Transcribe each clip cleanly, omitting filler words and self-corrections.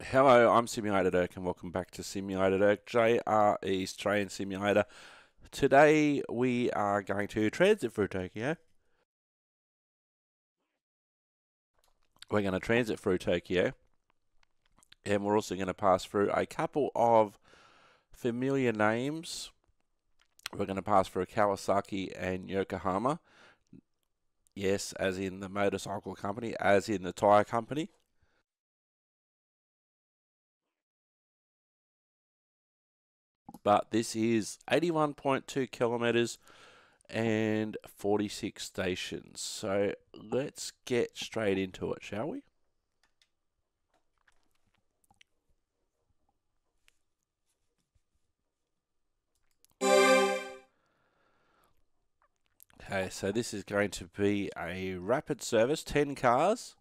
Hello, I'm Simulator Dirk and welcome back to Simulator Dirk, JRE's Train Simulator. Today we are going to transit through Tokyo. We're going to transit through Tokyo and we're also going to pass through a couple of familiar names. We're going to pass through Kawasaki and Yokohama. Yes, as in the motorcycle company, as in the tyre company. But this is 81.2 kilometers and 46 stations. So let's get straight into it, shall we? Okay, so this is going to be a rapid service, 10 cars.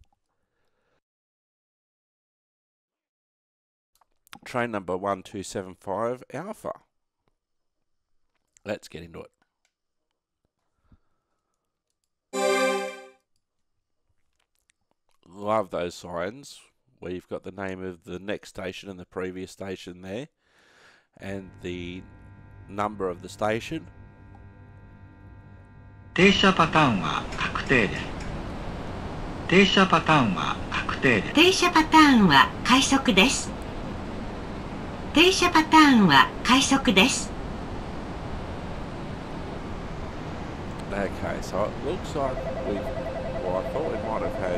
Train number 1275 Alpha. Let's get into it. Love those signs where you've got the name of the next station and the previous station there and the number of the station. 停車パターンは確定です。停車パターンは確定です。 停車パターンは快速です。停車パターンは快速です。 Okay, so it looks like well, I thought we might have had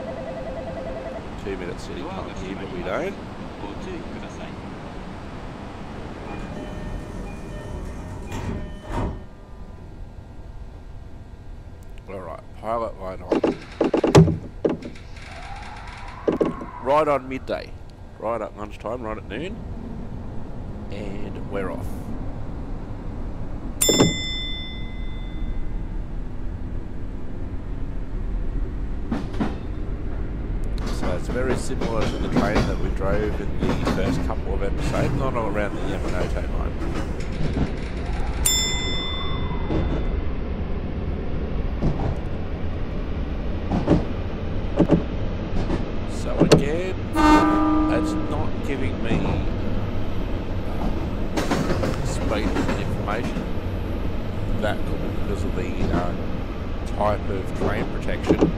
2 minutes city time here, but we don't. Alright, pilot light on. Right on midday. Right at lunchtime, right at noon. And we're off. So it's very similar to the train that we drove in the first couple of episodes, not all around the Yamanote line. So again, that's not giving me speed information. That could be because of the type of train protection.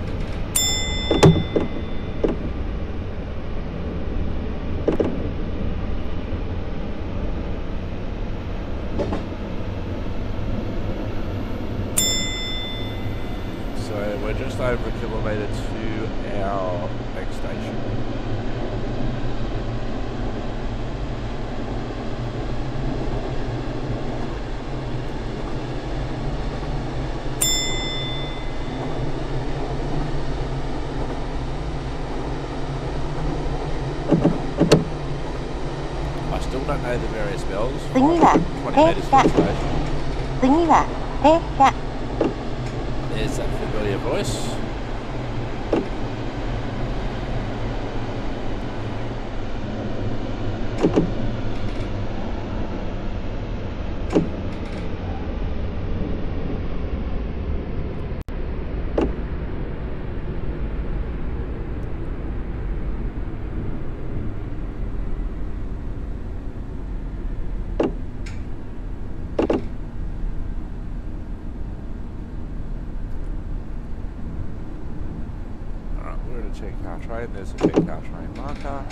So we're just over a kilometre to our next station. I still don't know the various bells. 次は 20 metres 停 from 車 the station. 次は停車 There's that familiar voice. We're at a 10-car train. There's a 10-car train marker.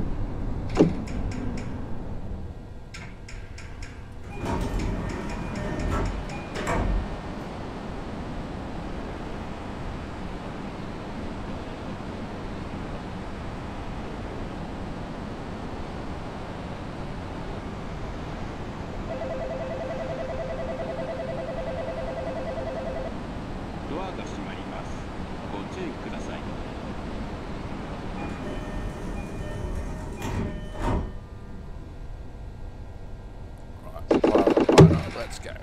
Right, let's go.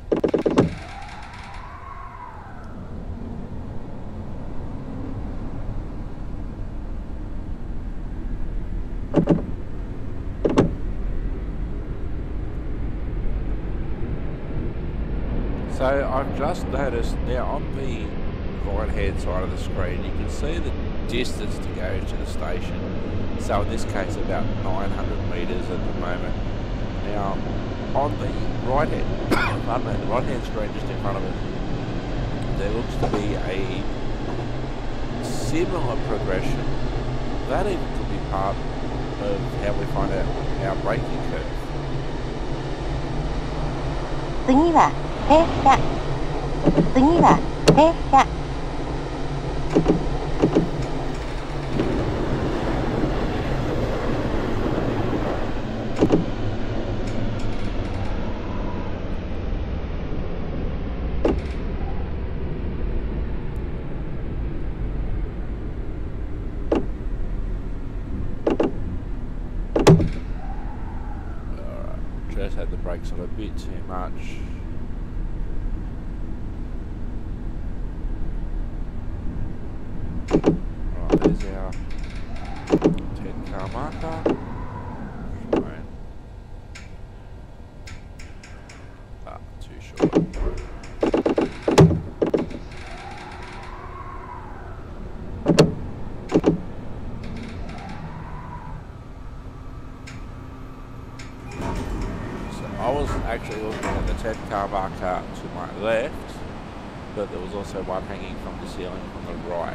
So I've just noticed now on the right hand side of the screen you can see that distance to go to the station. So in this case, about 900 metres at the moment. Now, on the right hand, pardon me, the right hand screen just in front of us, there looks to be a similar progression. That even could be part of how we find out our braking curve. 次は停車。次は停車。 Just had the brakes on a bit too much. Right, there's our 10-car marker. Fine. Too short. I was actually looking at the 10-car marker to my left, but there was also one hanging from the ceiling on the right.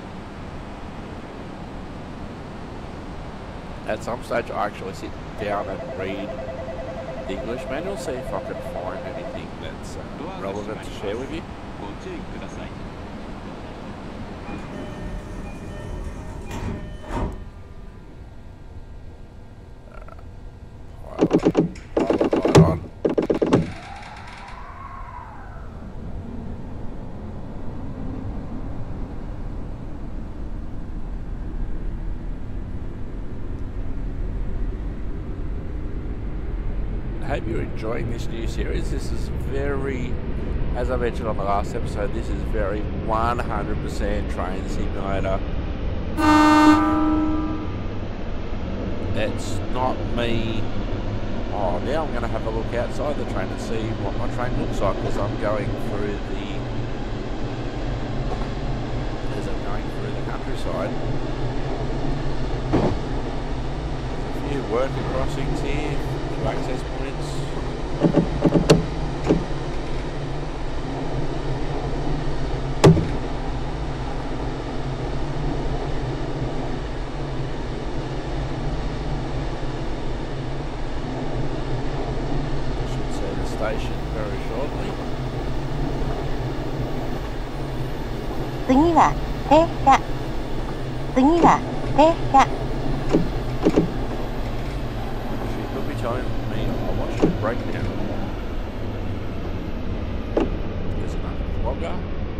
At some stage I actually sit down and read the English manual, see if I can find anything that's relevant to share with you. Pilot light on. I hope you're enjoying this new series. This is very, as I mentioned on the last episode, this is very 100% train simulator. It's not me. Oh, now I'm going to have a look outside the train and see what my train looks like as I'm going through the countryside. There's a few worker crossings here, a few access points. Station very shortly. 次は停車。次は停車。 She could be telling me I watched it break down. There's another vlogger.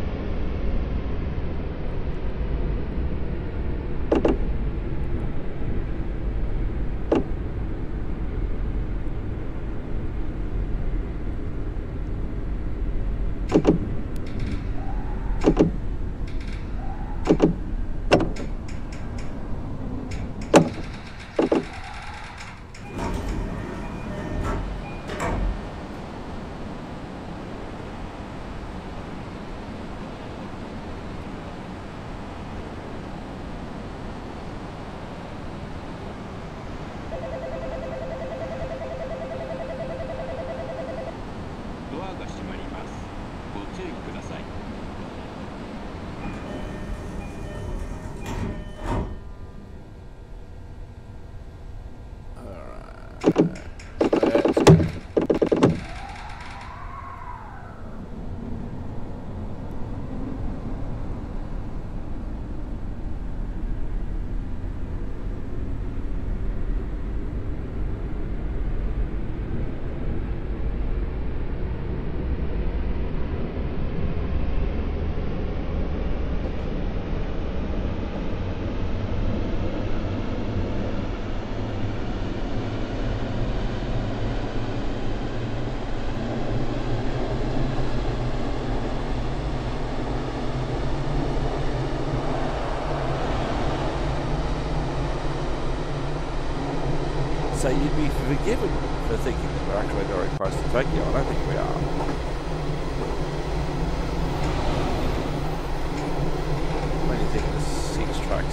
So you'd be forgiven for thinking that we're actually very close to Tokyo. I don't think we are. When you think there's 6 tracks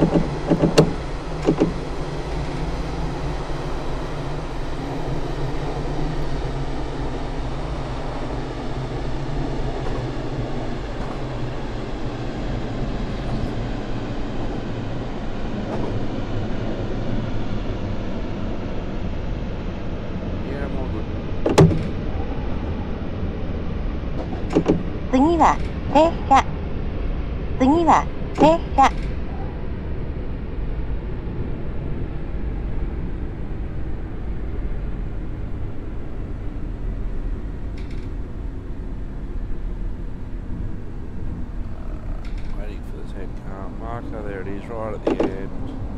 Yeah, I'm all good. 次は停車。次は停車。 Waiting for the 10 car marker. There it is, right at the end.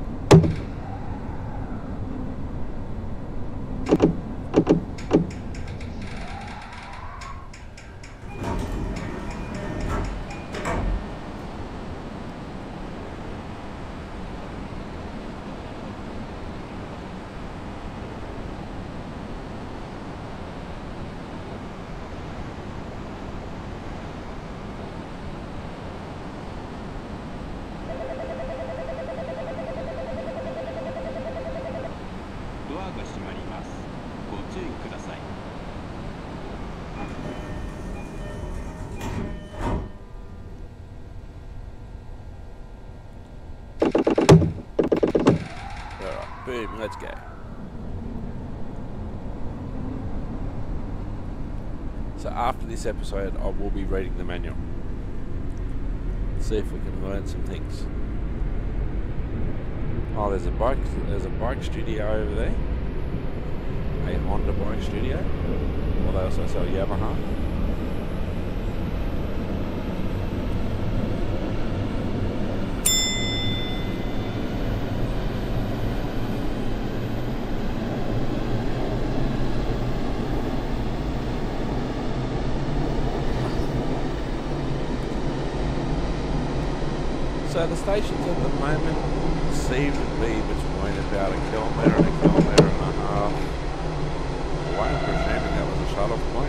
Alright, boom, let's go. So after this episode, I will be reading the manual. See if we can learn some things. Oh, there's a bike studio over there. A Honda bike studio. Well, they also sell Yamaha. So the stations at the moment seem to be between about a kilometre and a kilometre and a half away. I'm presuming that was a shut-off point.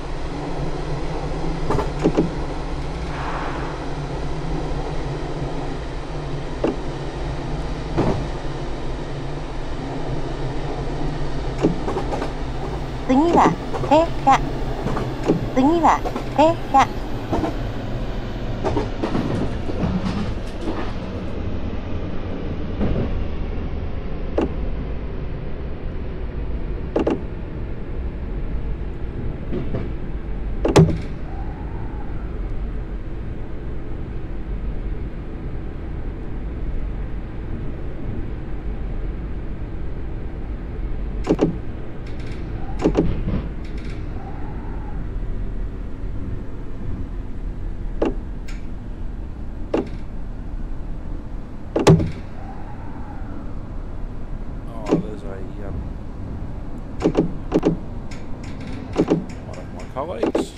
次は停車。次は停車。One of my colleagues.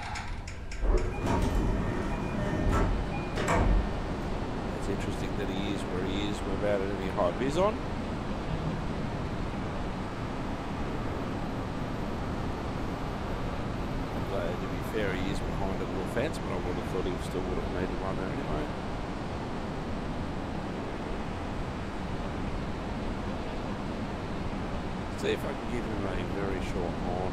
It's interesting that he is where he is without any high vis on. Although, to be fair, he is behind a little fence, but I would have thought he still would have needed one there anyway. See if I can give him a very short horn.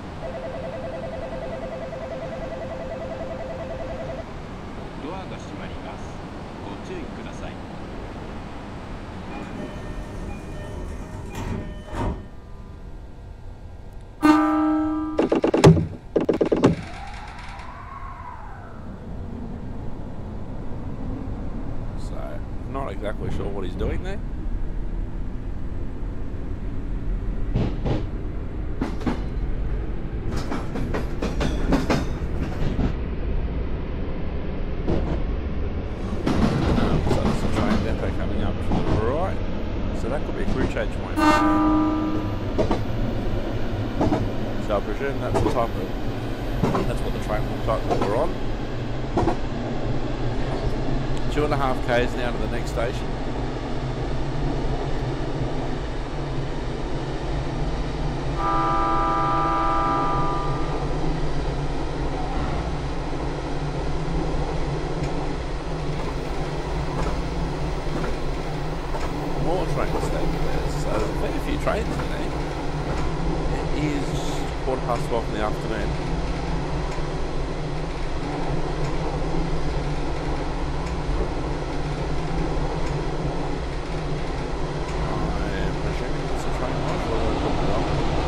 So, not exactly sure what he's doing there. So I presume that's the type of, that's what the train looks like that we're on. 2.5 k's now to the next station. more train stations. So there's a fair few trains in there. It is 12:15 in the afternoon. I'm presuming it's a train line, or they're putting it on.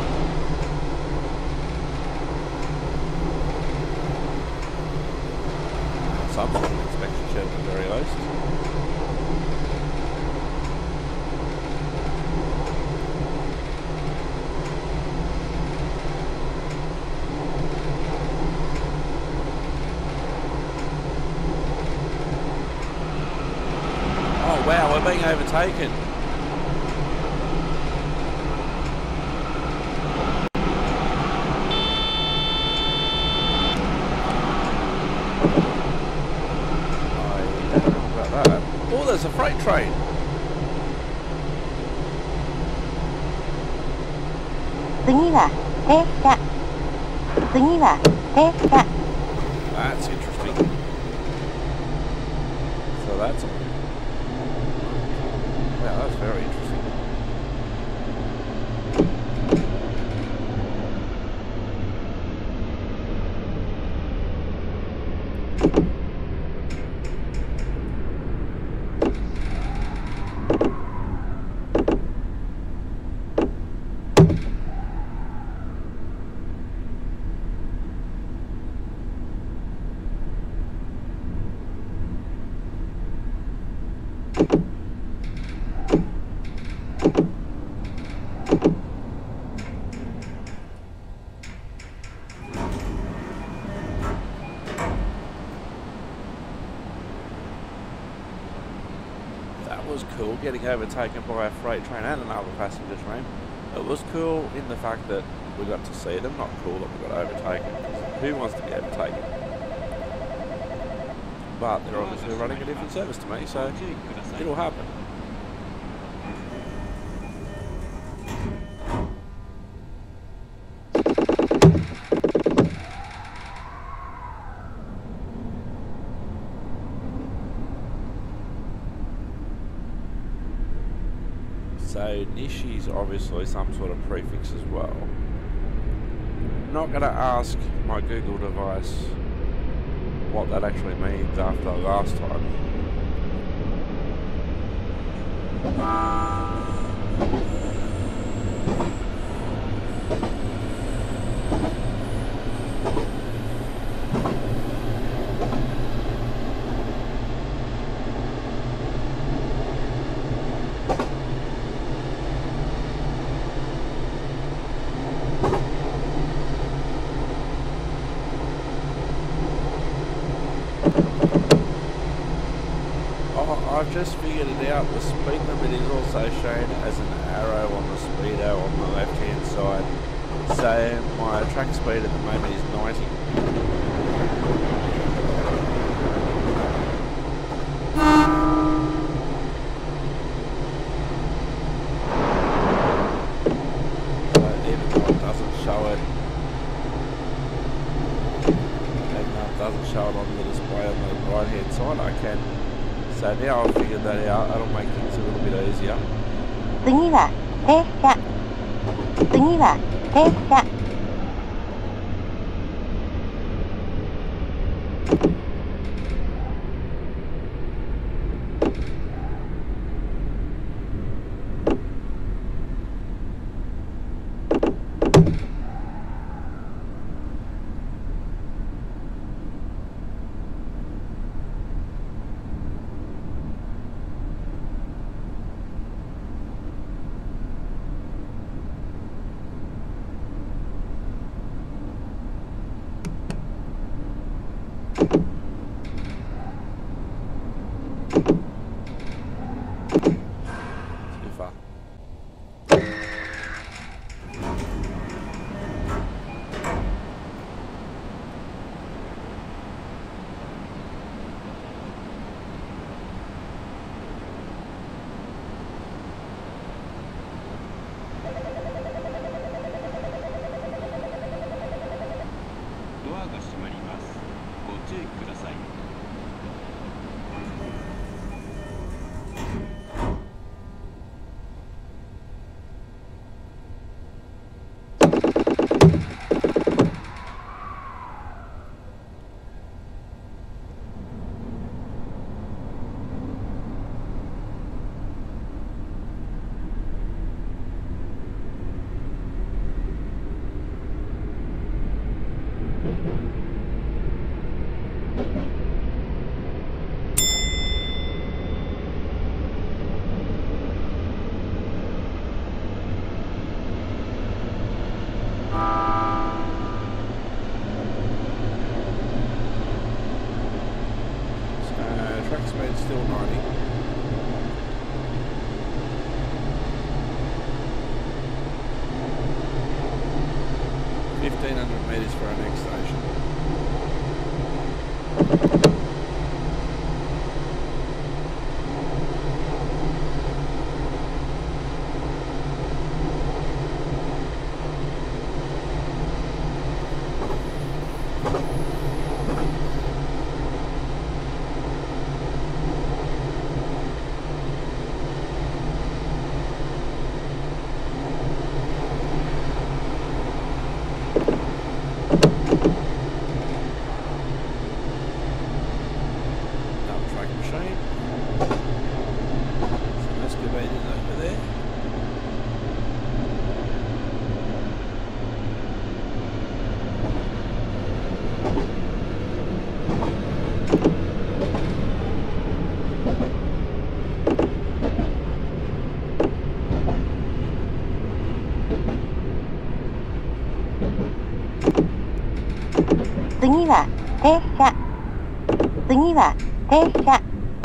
Some sort of inspection shed at the very least. Oh wow, we're being overtaken. Oh, there's a freight train. That's interesting. So that's all. Yeah, that's very interesting. Was cool, getting overtaken by a freight train and another passenger train. It was cool in the fact that we got to see them, not cool that we got overtaken. Who wants to be overtaken? But they're obviously running a different service to me, so it'll happen. So Nishi's obviously some sort of prefix as well. Not going to ask my Google device what that actually means after last time. I've just figured it out. The speed limit is also shown as an arrow on the speedo on the left hand side. So my track speed at the moment is 90. So even though it doesn't show it, on the display on the right hand side, I can. So now I've figured that out, that'll make things a little bit easier. 次は停車。次は停車。 次は停車。次は停車。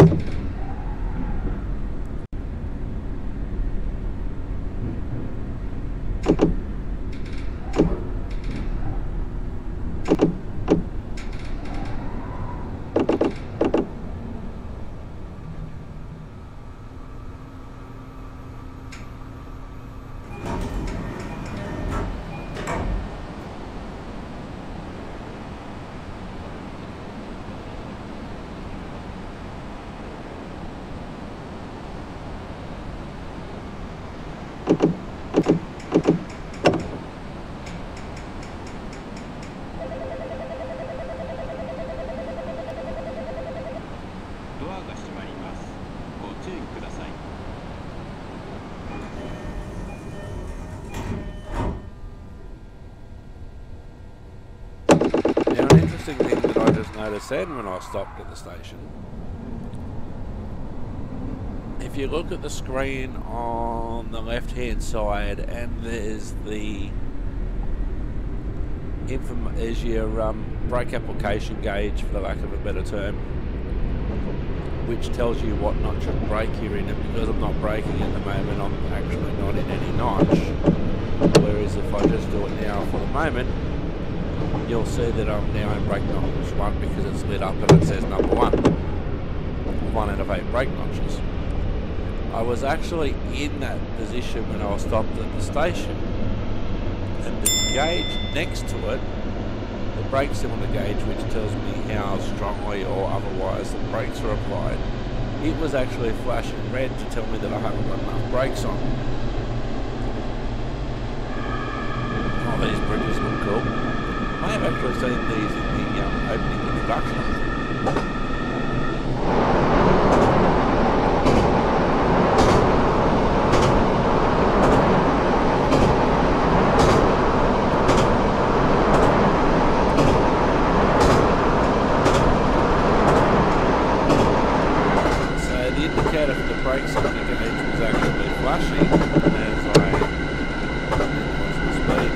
ドアが閉まります。ご注意ください。 Now, an interesting thing that I just noticed then when I stopped at the station, if you look at the screen on the left hand side, and there's the is your brake application gauge, for the lack of a better term, which tells you what notch of brake you're in, and because I'm not braking at the moment, I'm actually not in any notch. Whereas if I just do it now for the moment, you'll see that I'm now in brake notch 1 because it's lit up and it says number 1. 1 out of 8 brake notches. I was actually in that position when I was stopped at the station, and the gauge next to it, the brake cylinder gauge, which tells me how strongly or otherwise the brakes are applied, it was actually flashing red to tell me that I haven't got enough brakes on. Oh, these bridges look cool. I have actually seen these in the opening introduction. Brakes on the gauge was actually flashing as I increased the speed.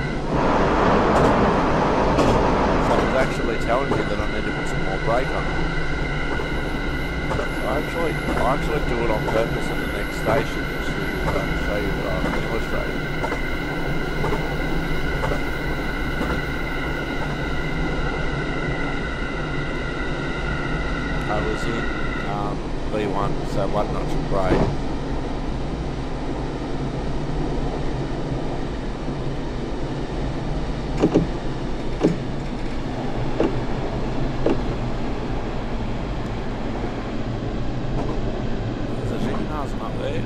So it was actually telling me that I need to put some more brake on. So I actually do it on purpose at the next station to show you what I'm illustrating. I was in B1, so 1 notch of brake. There's a gymnasium up there.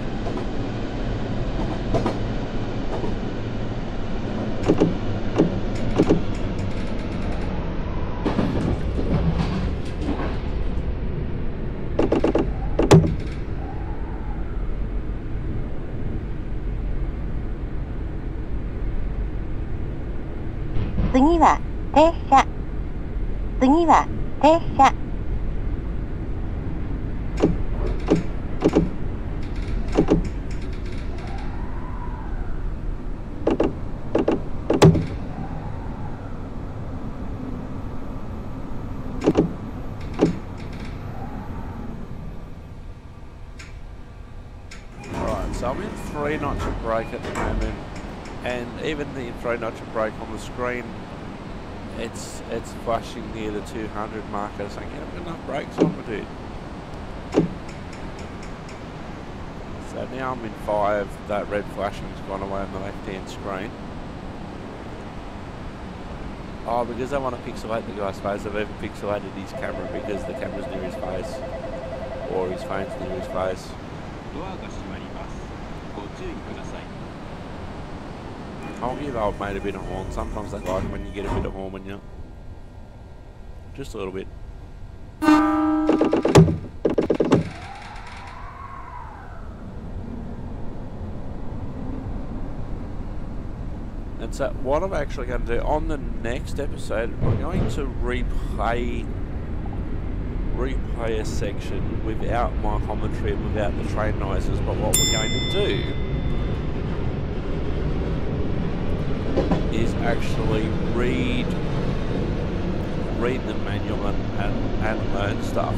次は停車。次は停車。 Alright, so I'm in 3 notch of brake at the moment, and even the 3 notch of brake on the screen, it's flashing near the 200 marker saying you haven't got enough brakes on, my dude. So now I'm in 5, that red flashing's gone away on the left hand screen. Oh, because they want to pixelate the guy's face, they've even pixelated his camera because the camera's near his face, or his phone's near his face. I'll give old mate a bit of horn. Sometimes they like when you get a bit of horn when you're... Just a little bit. And so what I'm actually going to do on the next episode, I'm going to replay a section without my commentary and without the train noises, but what we're going to do is actually read read the manual and learn stuff.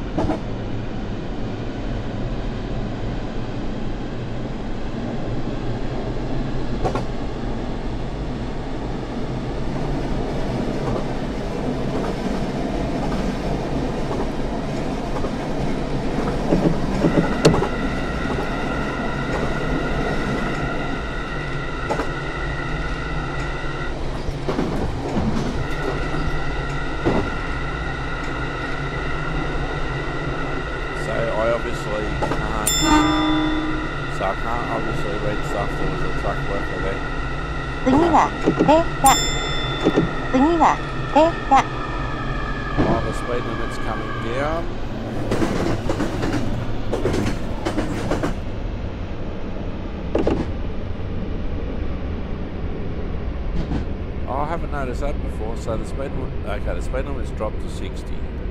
While the speed limit's coming down. Oh, I haven't noticed that before. So the speed limit, okay, the speed limit's dropped to 60.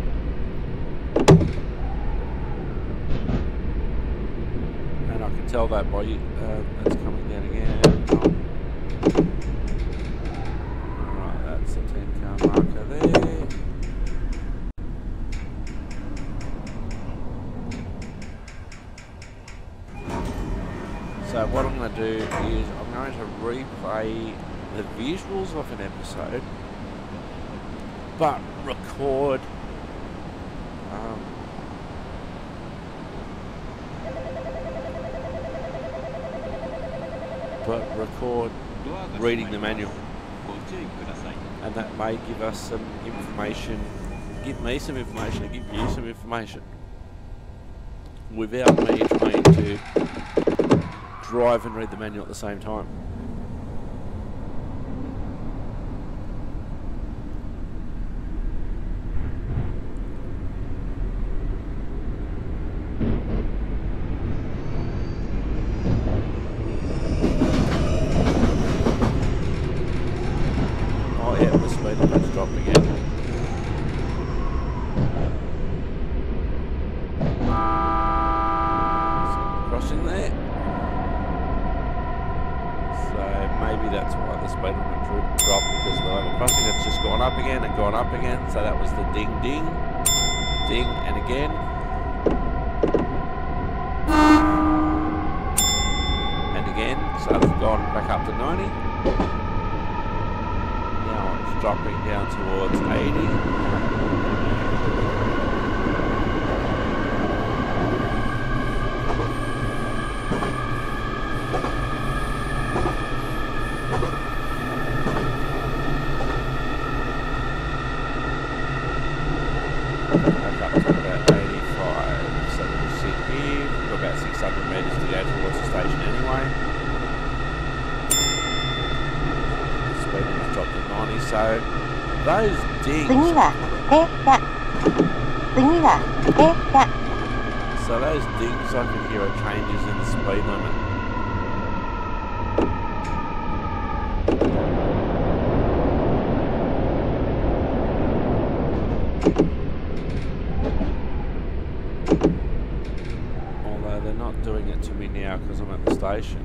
And I can tell that by it's coming down again. Alright, that's a 10-car marker there. So what I'm going to do is I'm going to replay the visuals of an episode, but record reading the manual, and that may give us some information, give me some information, and give you some information without me trying to drive and read the manual at the same time. Oh yeah, the speed limit's dropped again. Crossing there. Maybe that's why the speed limit dropped, because of the overcrossing. It's just gone up again and gone up again. So that was the ding ding, ding, and again. And again. So it's gone back up to 90. Now it's dropping down towards 80. So those dings. So those dings I can hear are changes in the speed limit. Although they're not doing it to me now because I'm at the station.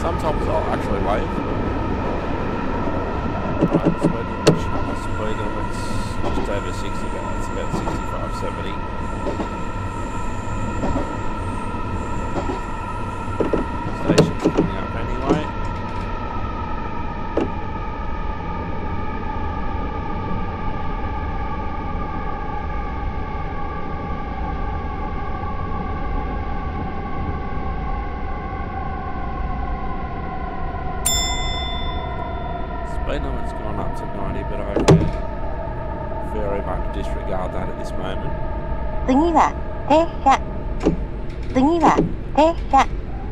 sometimes I'll actually wave. Right, speed limit's just over 60, but it's about 65, 70. Station's coming up anyway. Speed limit's gone up to 90, but I can very much disregard that at this moment. 次は停車。次は停車。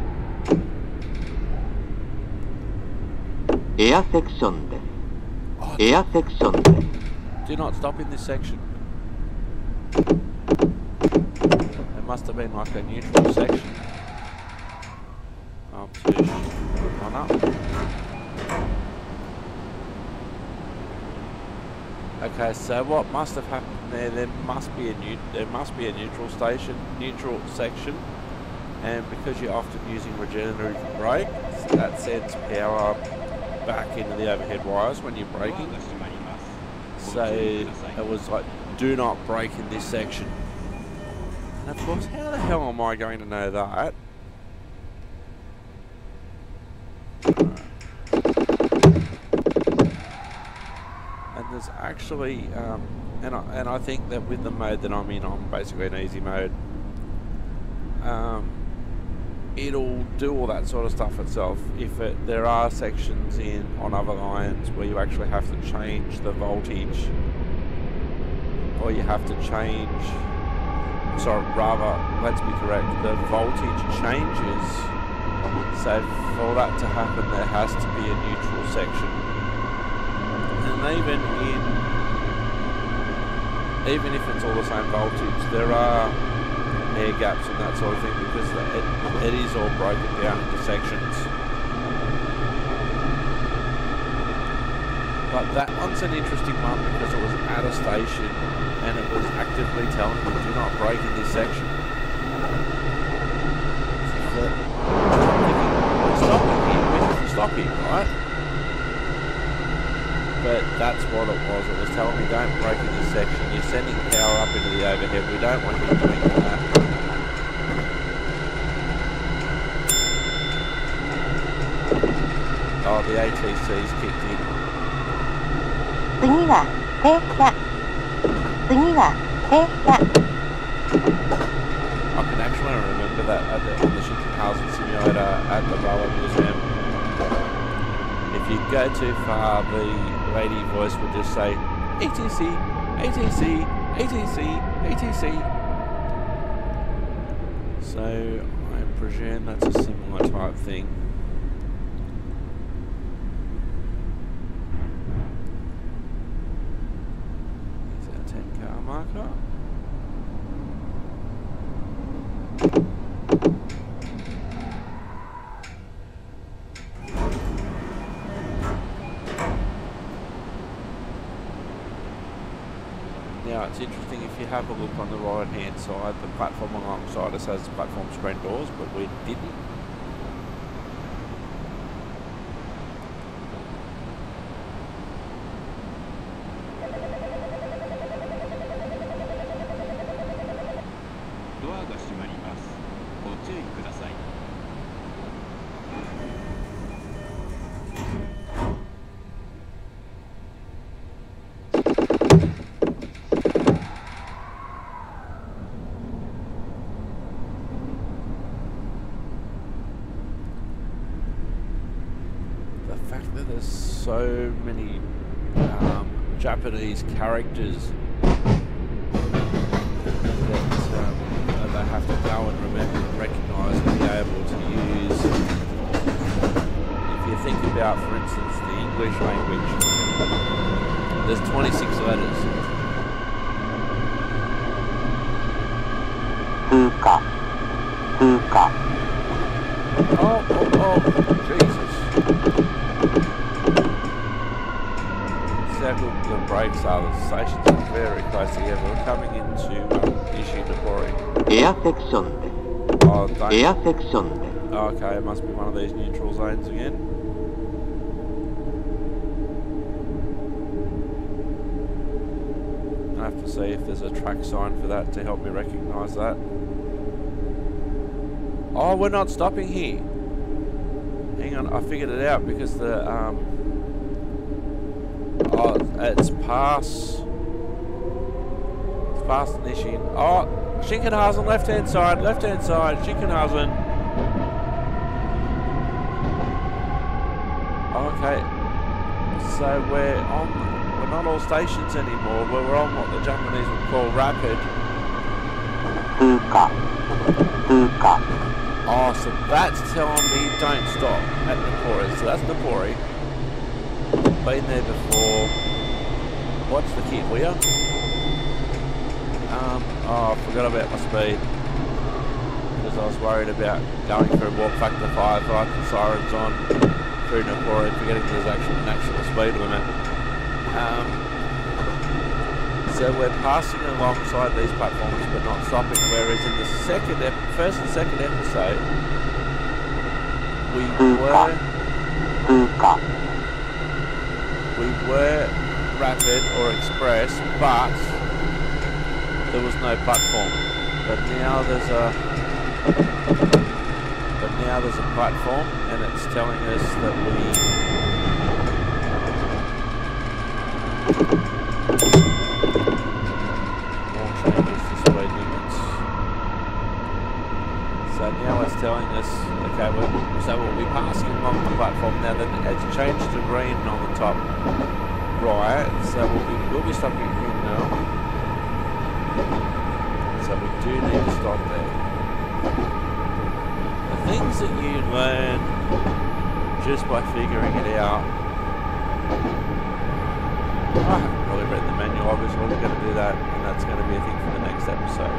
エアセクションです。エアセクションです。 Do not stop in this section. It must have been like a neutral section. Up to one up. Okay, so what must have happened there? There must be a neutral section, and because you're often using regenerative brakes, that sends power back into the overhead wires when you're braking. So it was like, do not brake in this section. And of course, how the hell am I going to know that? And there's actually, and I think that with the mode that I'm in, I'm basically in easy mode. It'll do all that sort of stuff itself. If there are sections on other lines where you actually have to change the voltage, or you have to change, sorry, rather, let's be correct, the voltage changes. So for that to happen, there has to be a neutral section. And even if it's all the same voltage, there are air gaps and that sort of thing, because it is all broken down into sections. But that one's an interesting one because it was at a station and it was actively telling me, do not brake in this section. Stop here, right? But that's what it was. It was telling me, don't brake in this section. You're sending power up into the overhead. We don't want you doing that. Oh, the ATC's kicked in. 次は停車。次は停車。 I can actually remember that on the Shinkansen simulator at the Roller Museum. If you go too far, the lady voice would just say, ATC, ATC, ATC, ATC. So I presume that's a similar type thing. Is that a 10-car marker? Now it's interesting, if you have a look on the right hand side, the platform alongside us has platform screen doors, but we didn't. There's so many Japanese characters that they have to go and remember and recognise and be able to use. If you think about, for instance, the English language, there's 26 letters. Fuka. Fuka. Oh, Jesus. The brakes are, the stations are very close together. We're coming into Ishidabori. Air section. Oh, Air section. Okay, it must be one of these neutral zones again. I have to see if there's a track sign for that to help me recognise that. Oh, we're not stopping here. Hang on, I figured it out because the oh, it's past Nishin. Oh, Shinkanhasen, left hand side, Shinkanhasen. Okay, so we're not all stations anymore. We're on what the Japanese would call rapid. Oh, so that's telling me don't stop at Napori. So that's Napori. Been there before. What's the key? We are? Oh, I forgot about my speed. Because I was worried about going through walk factor 5, like the sirens on through Napori, forgetting there's actually an actual speed limit. So we're passing alongside these platforms but not stopping, whereas in the first and second episode we were rapid or express, but there was no platform. But now there's a platform, and it's telling us that so now it's telling us, okay, so we'll be passing along the platform now. Then it's changed to green on the top right, so we'll be stopping here now. So we do need to stop there. The things that you learn just by figuring it out. I haven't really read the manual, obviously. We're going to do that, and that's going to be a thing for the next episode.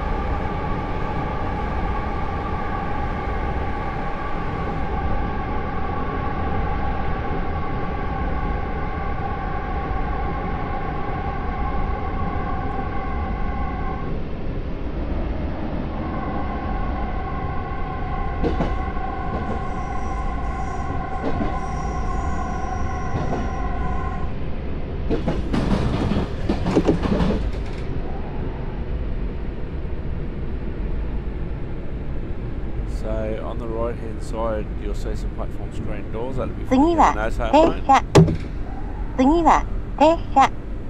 On the right hand side you'll see some platform screen doors. That'll be fine. 次は停車。次は停車。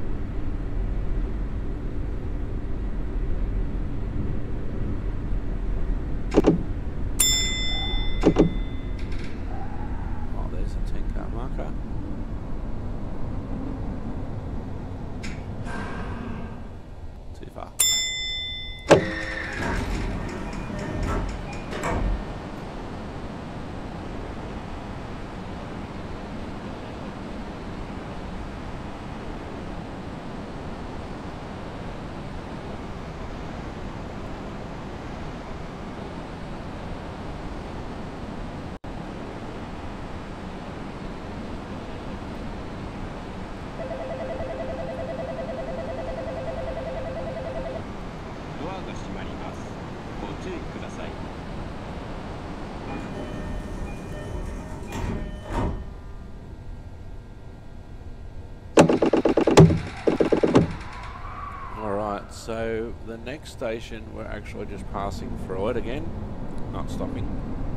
Oh, there's a 10-car marker. Too far. So the next station we're actually just passing through it again, not stopping.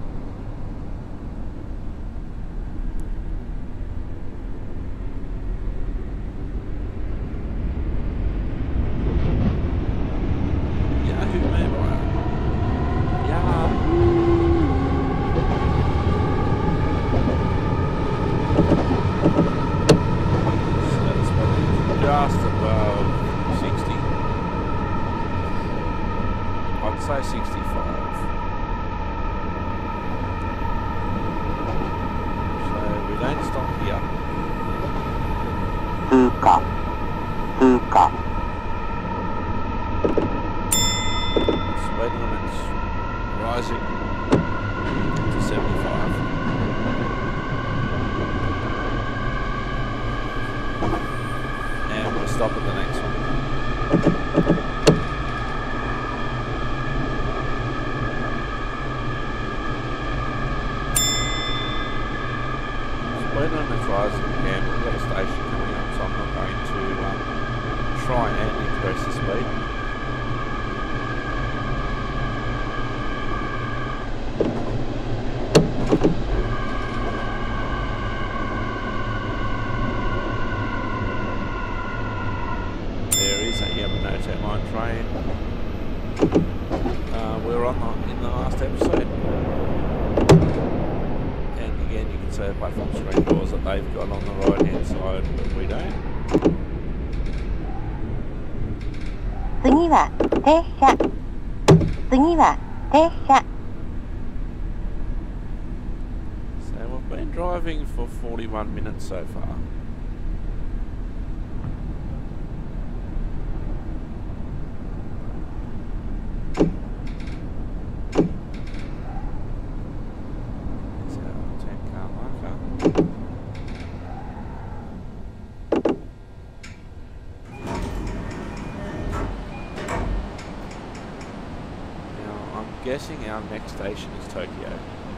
Say 65. So we don't stop here. Speed limits rising to 75. And we'll stop at the next one. we're going to try this again. We've got a station coming up, so I'm not going to try and increase the speed. There is a Yamanote line train. We were on in the last episode. And again, you can see the platform screen doors that they've got on the right hand side, but we don't. 次は停車。次は停車。 So we've been driving for 41 minutes so far. There's our 10-car marker. Now I'm guessing our next station is Tokyo.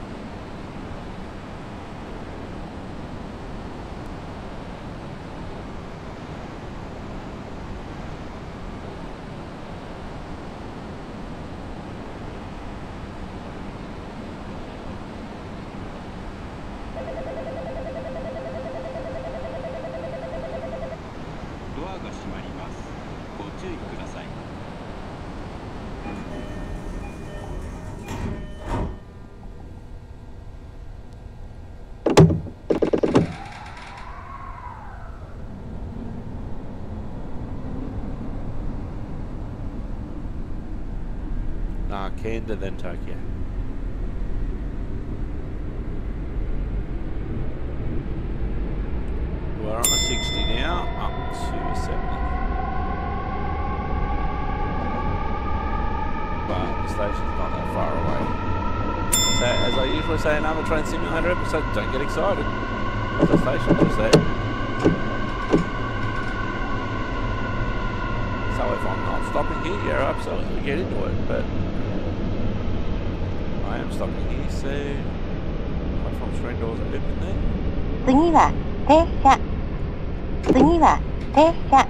Canada, then Tokyo. We're on a 60 now, up to a 70. But the station's not that far away. So, as I usually say in other train simulator episodes, don't get excited. The station's just there. So if I'm not stopping here, yeah, absolutely get into it, but I am stopping here, so platform screen doors are open there. 次は停車。次は停車。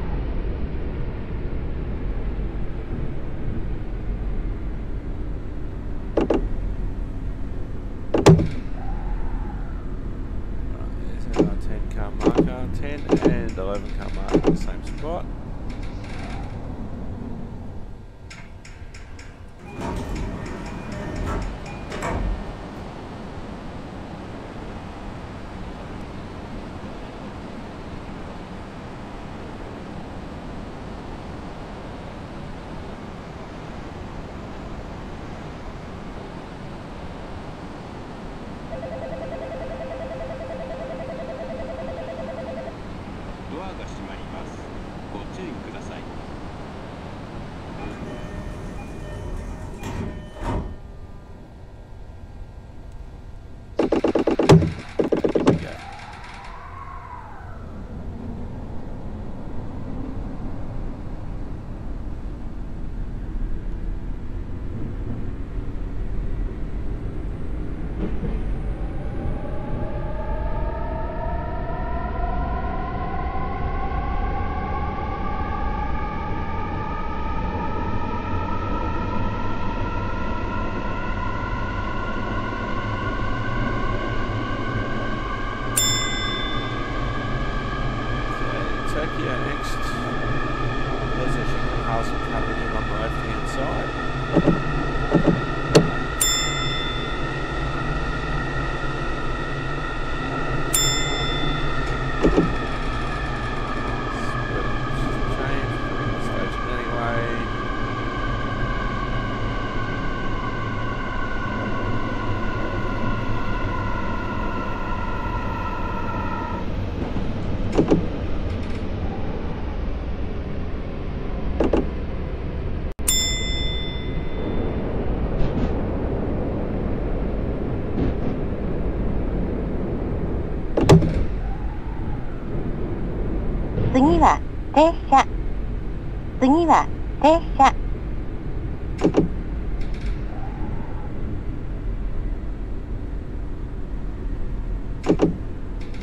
Right, there's our 10-car marker, 10 and 11-car marker in the same spot. 次は停車。次は停車。 So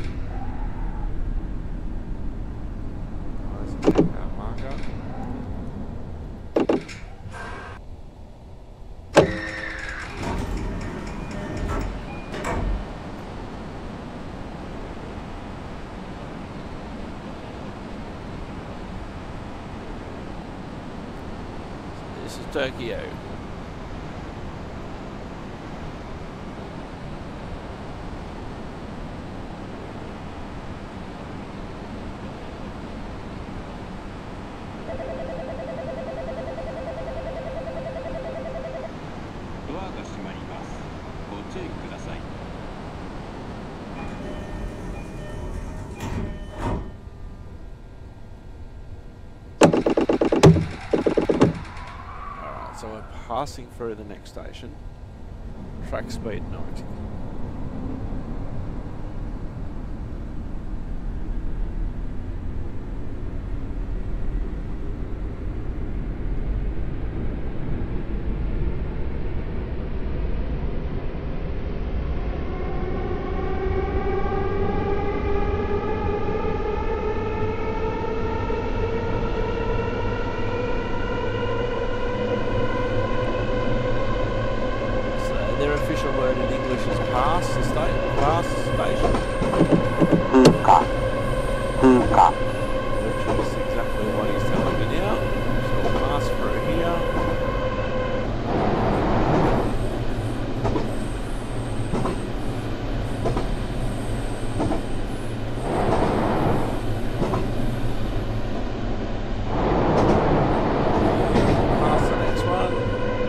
Tokyo. So we're passing through the next station. Track speed 90. Their official word in English is pass the station. Puka. Puka. Which is exactly what he's telling me now. So we'll pass through here. Pass the next one.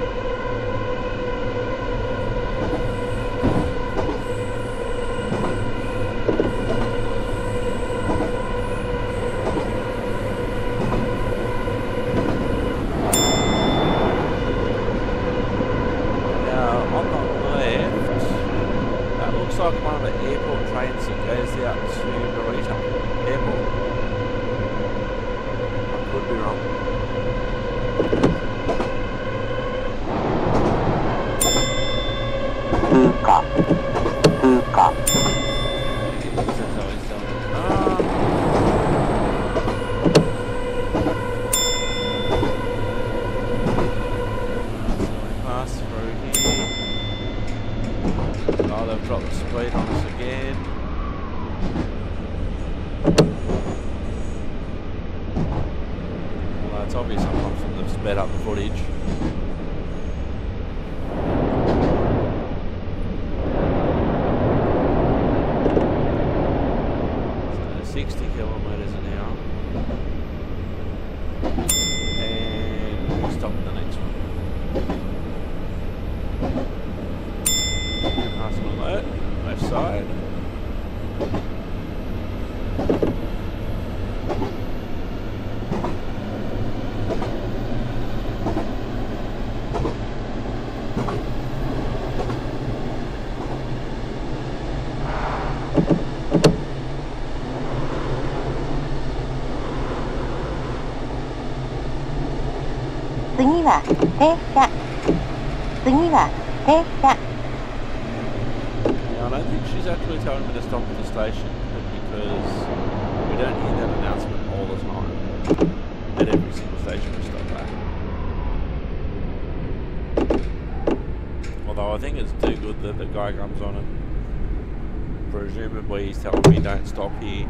Looks like one of the airport trains that goes out to Narita Airport. I could be wrong. Puka. Puka. That's how he's telling me. So we pass through here. Oh, they've dropped the speed on us again. Well, it's obvious sometimes that they've sped up the footage. So 60 kilometres an hour. And we'll stop at the next one. Pass an alert, left side. I don't think she's actually telling me to stop at the station because we don't hear that announcement all the time at every single station we stop at. Although I think it's too good that the guy comes on and presumably he's telling me don't stop here.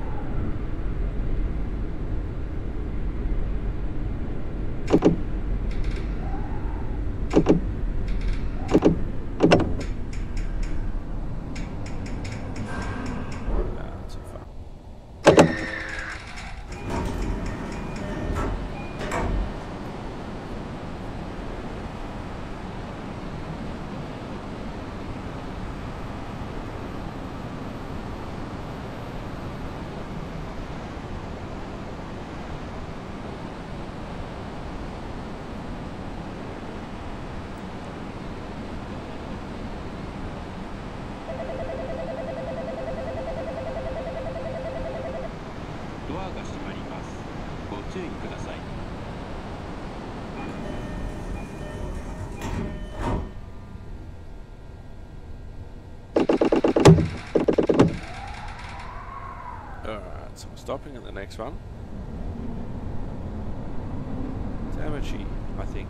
Alright, so we're stopping at the next one. Tamachi, I think.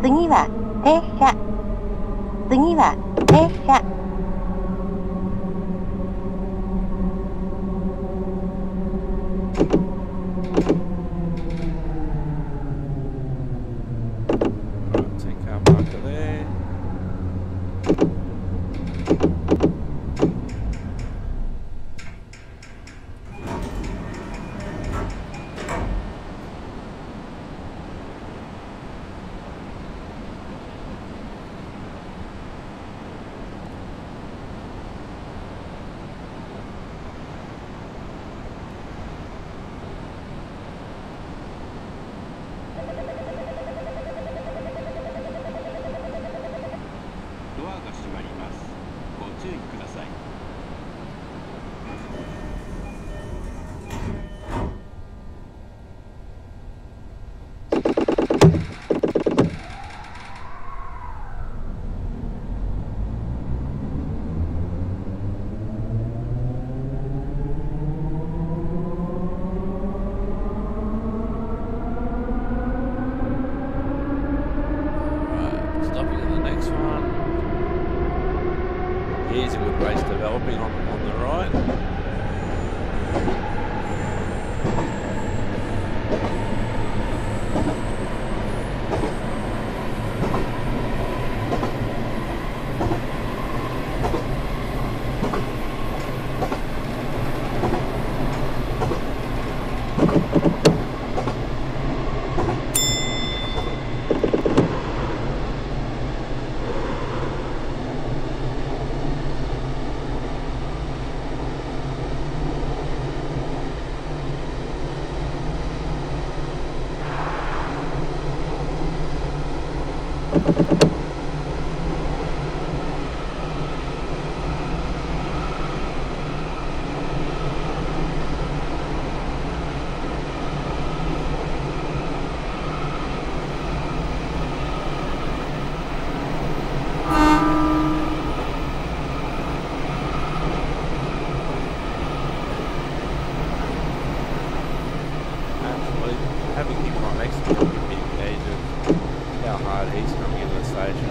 次は停車。次は停車。 Right, 10-car marker there. Stopping at the next one. Here's a good race developing on the right. Having him right next to me will give me a gauge of how hard he's coming into the station.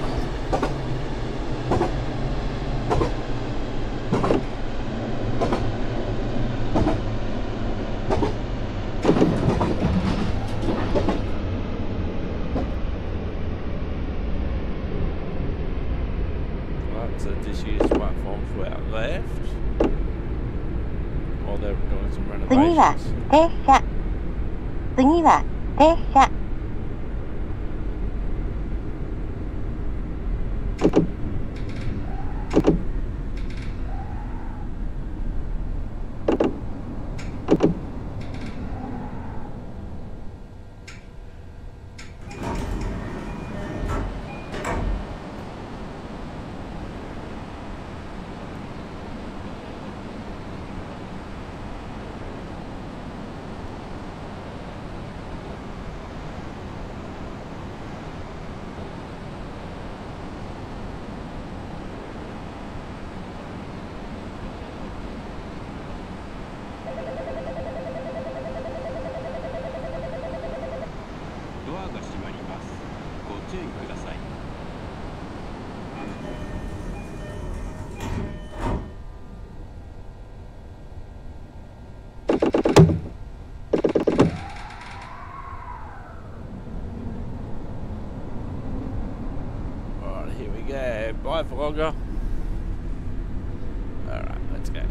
Right, so disused platform to our left while they're doing some 次は renovations. 停車。次は停車。 ドアが閉まります。ご注意ください。 Alright, here we go. Bye, vlogger. Alright, let's go.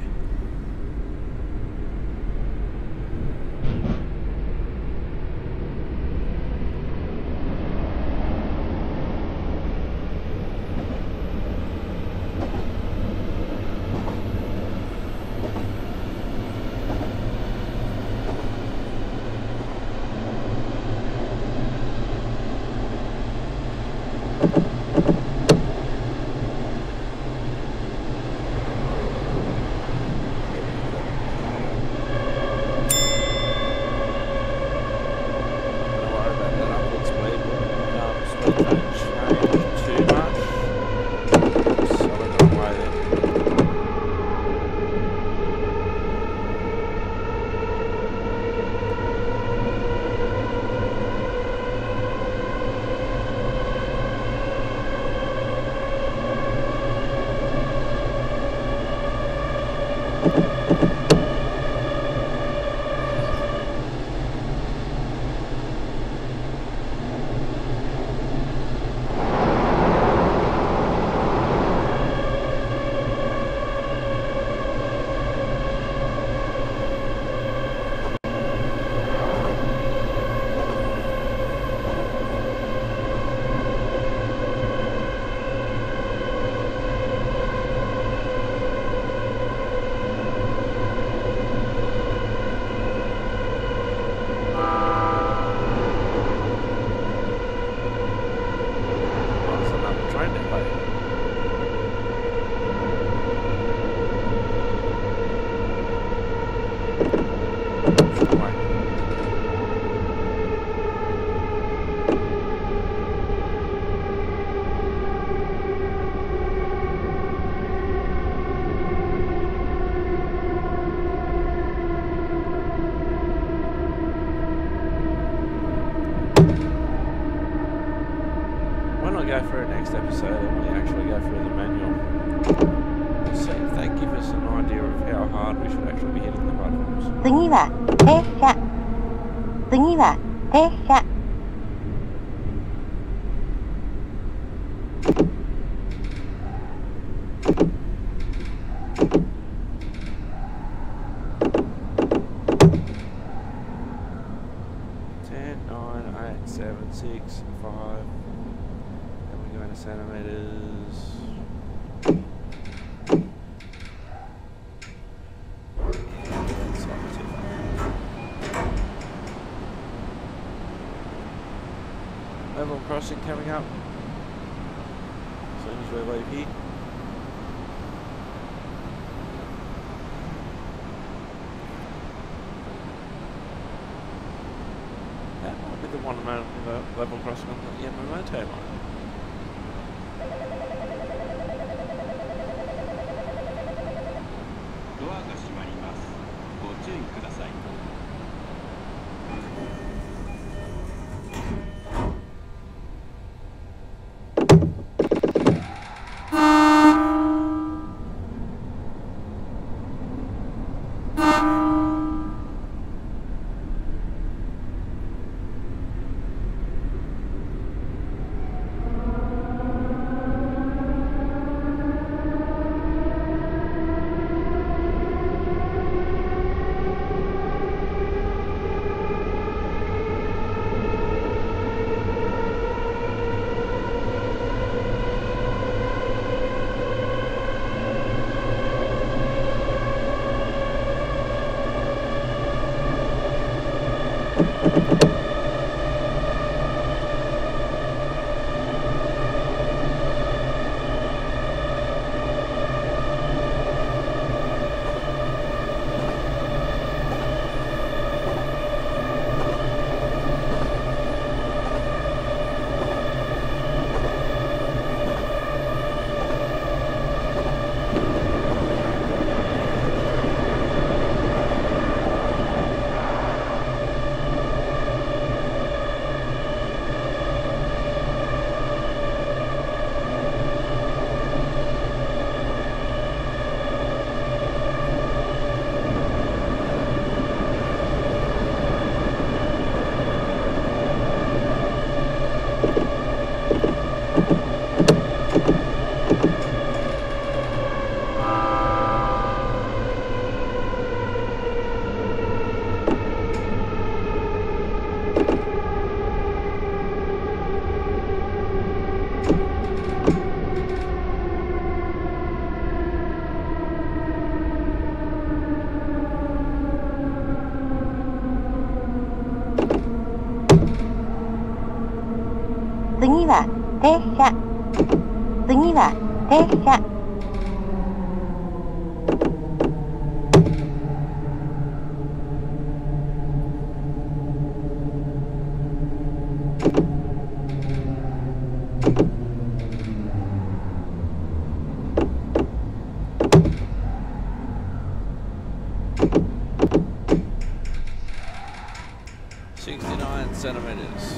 go through next episode and we actually go through the manual. We'll see if they give us an idea of how hard we should actually be hitting the buttons. 次は停車。次は停車。 10, 9, 8, 7, 6, 5. Then we go into centimeters. That's not too far. Level crossing coming up. As soon as we leave here. That might be the one level crossing on the Yamamoto line. ドアが閉まります。ご注意ください。 次は停車。次は停車。 69 centimeters.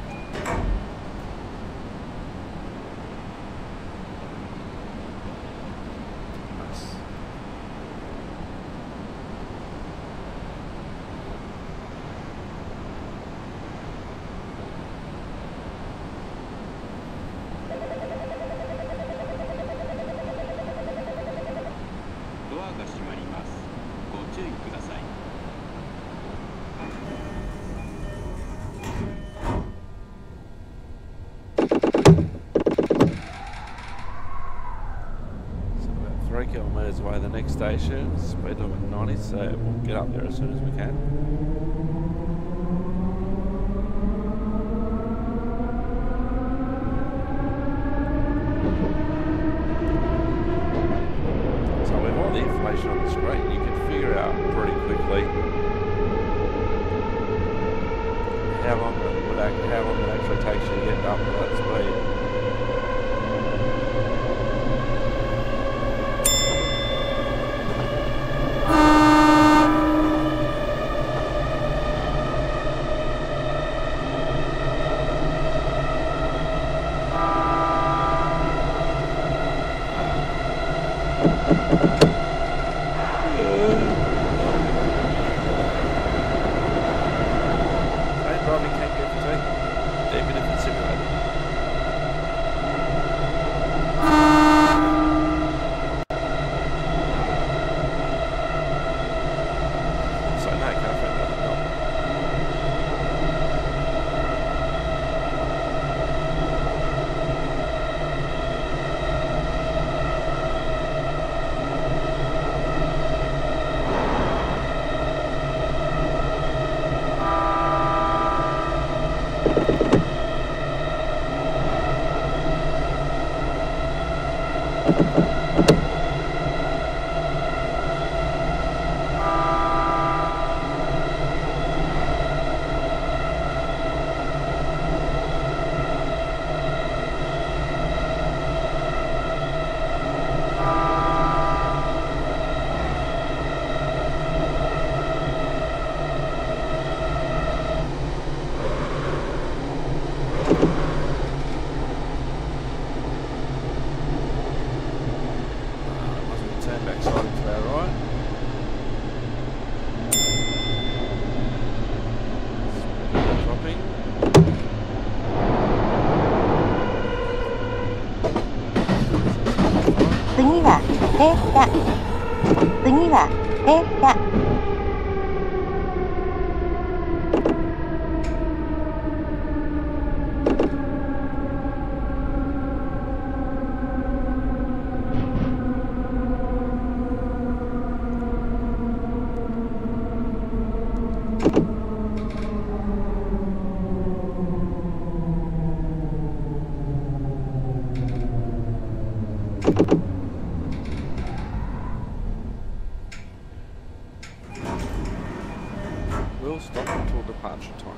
Nice. So about 3 kilometres away, the next station, speed limit 90, so we'll get up there as soon as we can. So with all the information on the screen, you can figure out pretty quickly how long it actually takes you to get up to that speed. Turn back side to our right. Dropping. 次は停車。次は停車。 Will stop until departure time.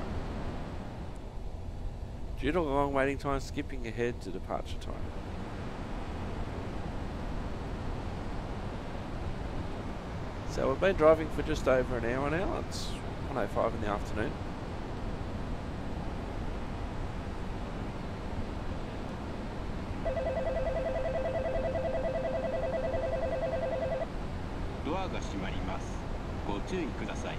Due to long waiting time, skipping ahead to departure time. So we've been driving for just over an hour now. It's 1:05 in the afternoon. Door が閉まります。ご注意ください。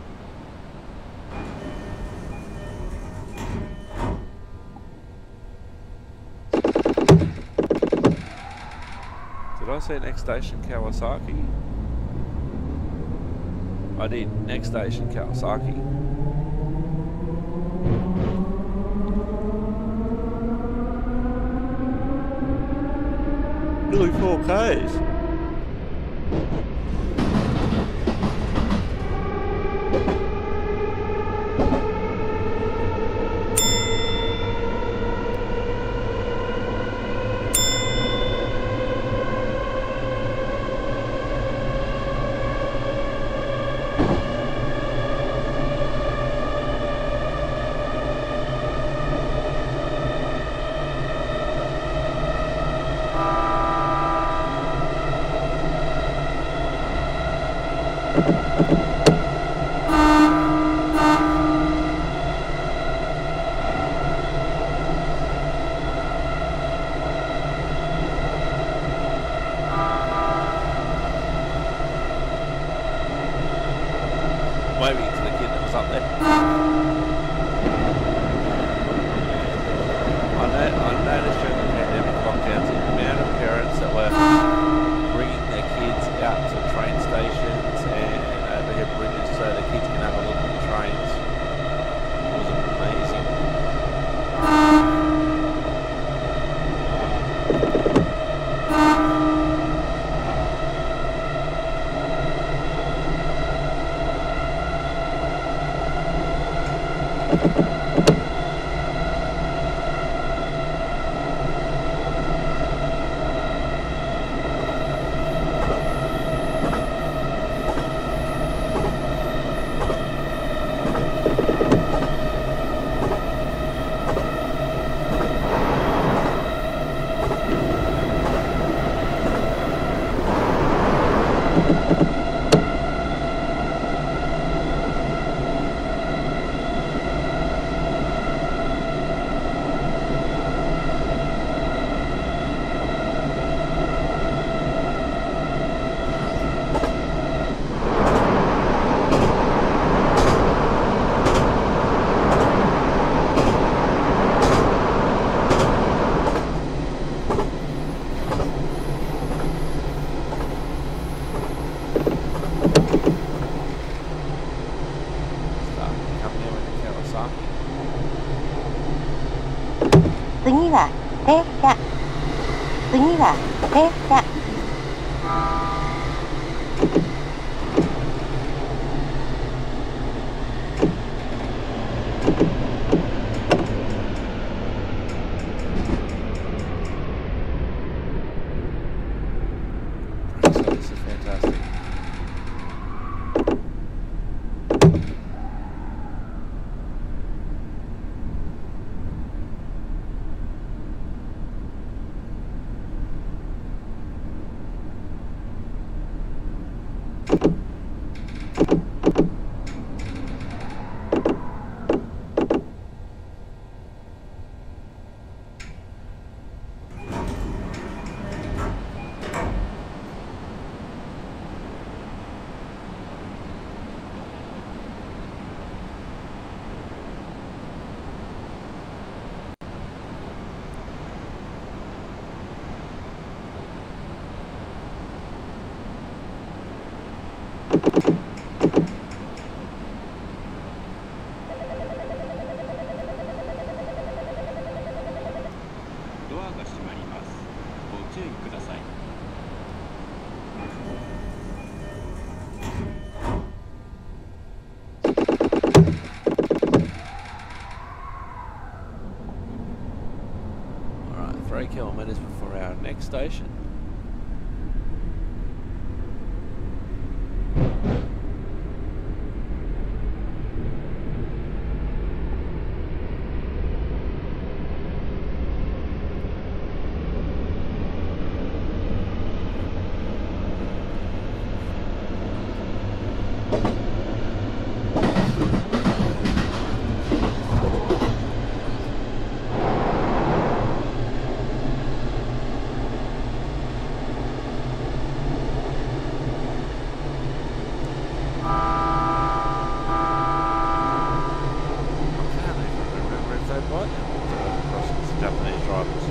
Did I say next station Kawasaki? I did. Next station Kawasaki. Nearly 4 Ks. Waving to the kid that was up there. I noticed during the pandemic lockdowns the amount of parents that were bringing their kids out to train stations and overhead bridges so the kids can have a look at the trains. It was amazing. Kawasaki. 次は停車。次は停車。 ドアが閉まります。ご注意ください。 Alright, 3 kilometres before our next station. Japanese drivers.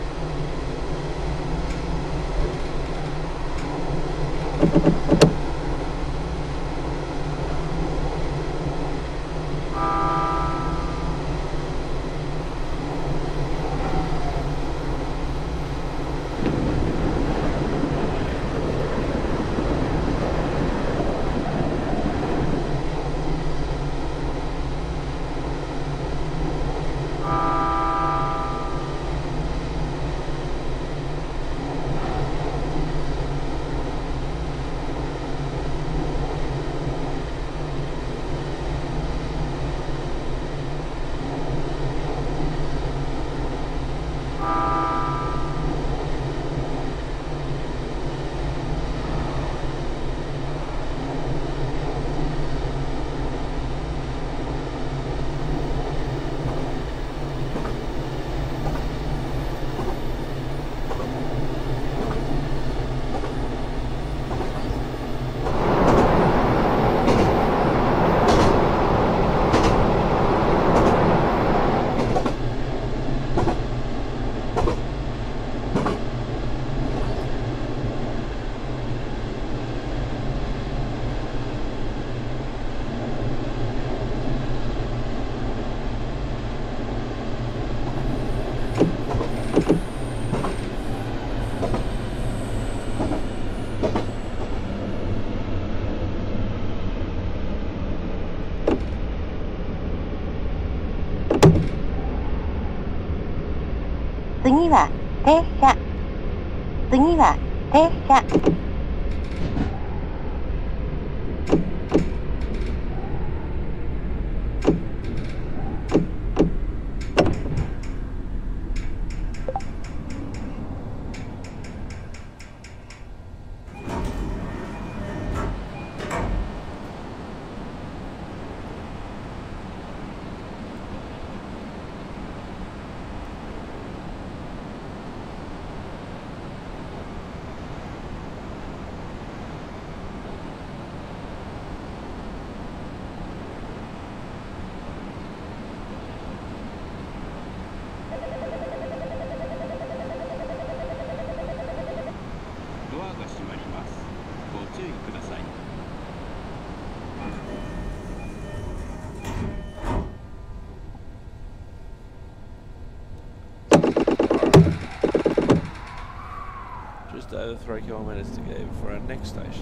Just over 3 kilometres to go for our next station.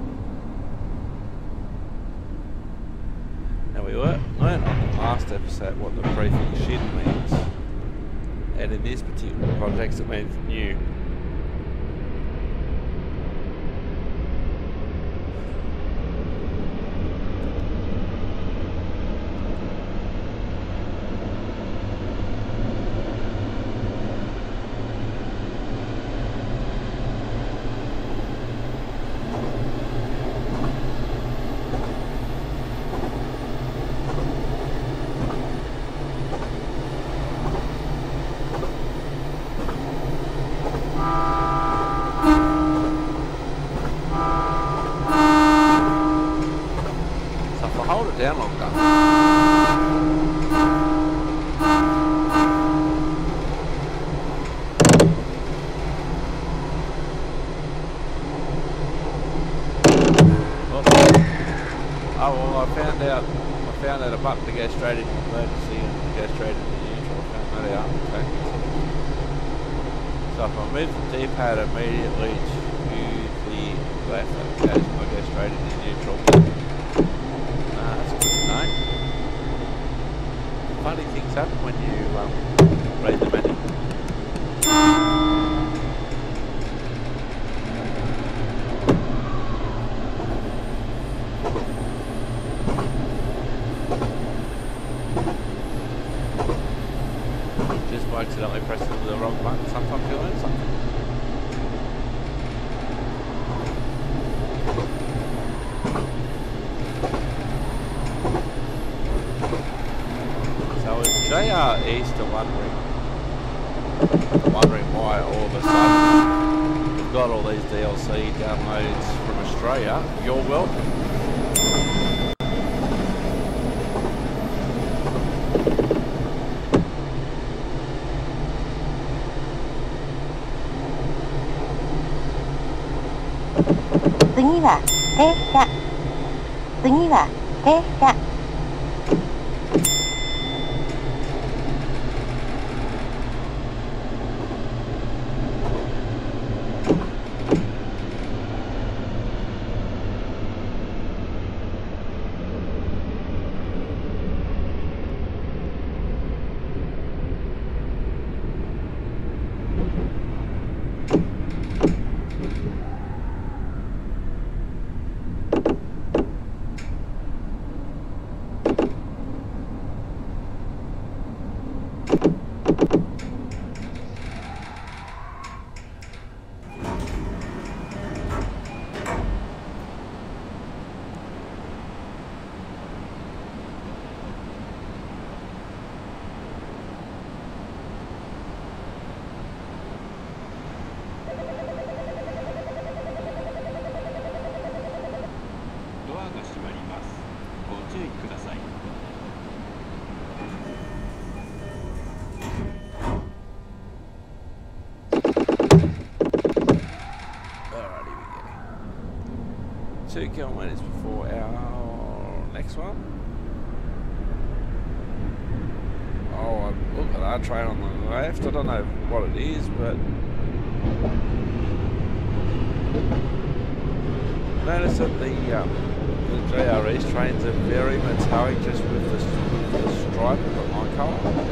Now we learned on the last episode what the prefix shin means, and in this particular context it means new. Down long enough. Oh well, I found out a button to go straight into emergency and to go straight into neutral. I found that out. Okay. off. I'll move the D-pad immediately to the left application. I'll go straight into neutral. That's good to know. Funny things happen when you read the menu. Just by accidentally pressing the wrong button. Sometimes you learn something. So if JR East are wondering why all of a sudden we've got all these DLC downloads from Australia, you're welcome. Alright, here we go. 2 kilometres before our next one. Oh, look at that train on the left. I don't know what it is, but notice that the JR East trains are very metallic, just with the stripe of my colour.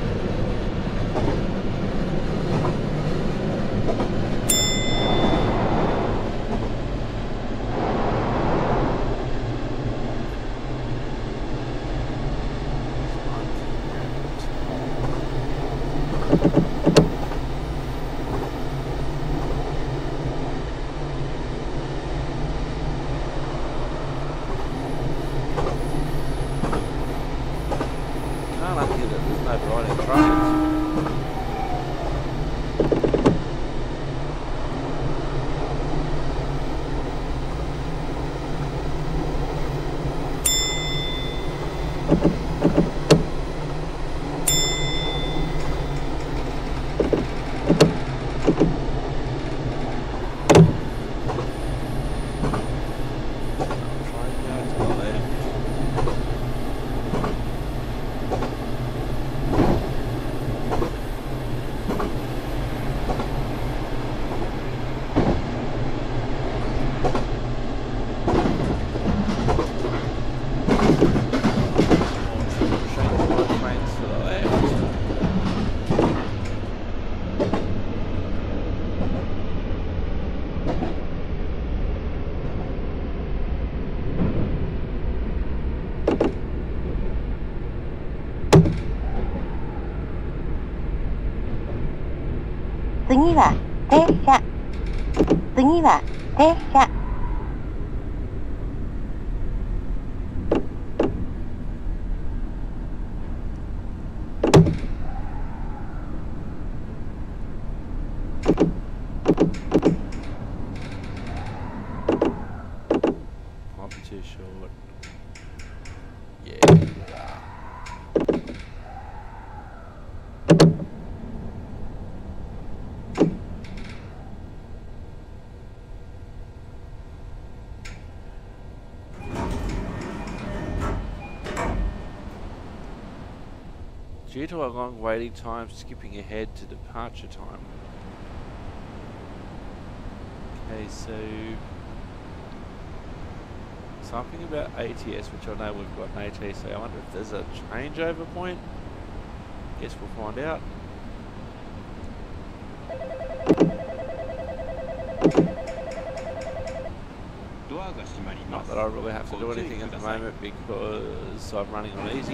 Too short. Yeah. Due to a long waiting time, skipping ahead to departure time. Okay, so something about ATS, which I know we've got an ATC. I wonder if there's a changeover point. Guess we'll find out. Not that I really have to do anything at the moment because I'm running on easy.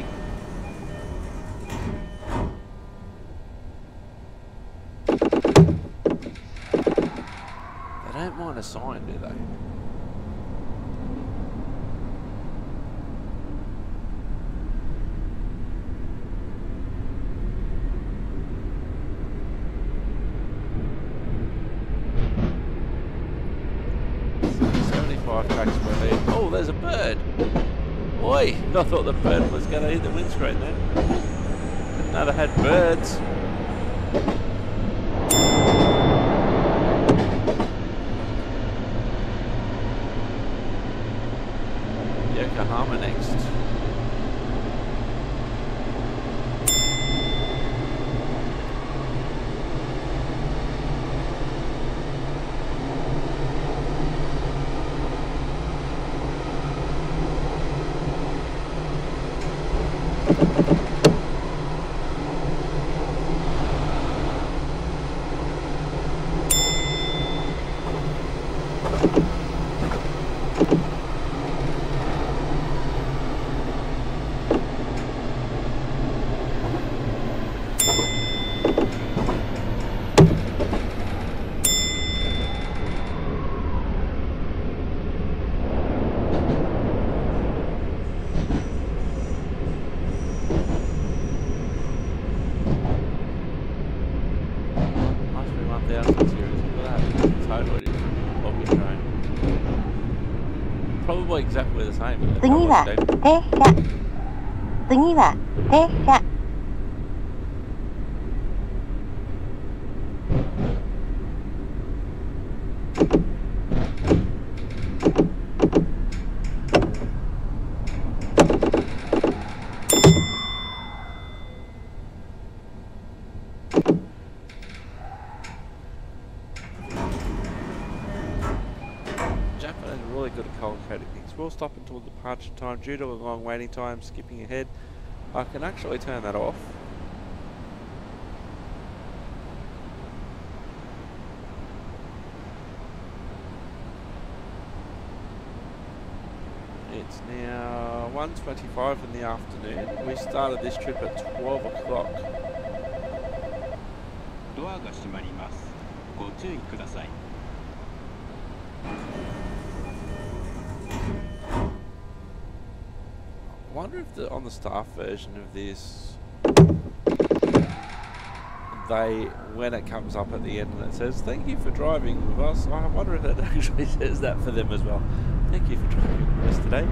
They don't mind a sign, do they? Oh, there's a bird. Oi! I thought the bird was going to hit the windscreen then. Didn't know they had birds. Yokohama next. Probably exactly the same. 次は停車。次は停車。 Will stop until departure time due to a long waiting time. Skipping ahead, I can actually turn that off. It's now 1:25 in the afternoon. We started this trip at 12 o'clock. ドアが閉まります。ご注意ください。 I wonder if on the staff version of this, when it comes up at the end and it says, "Thank you for driving with us," I wonder if it actually says that for them as well. Thank you for driving with us today.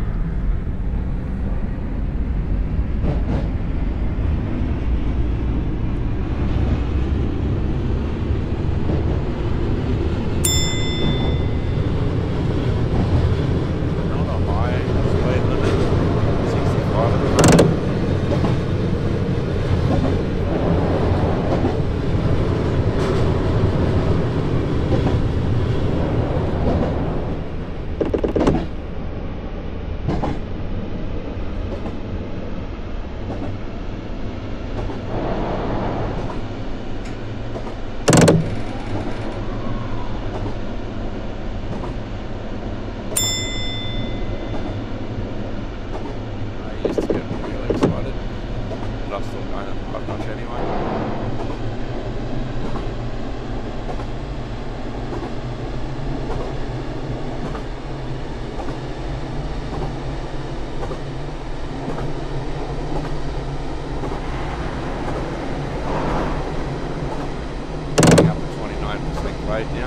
right now.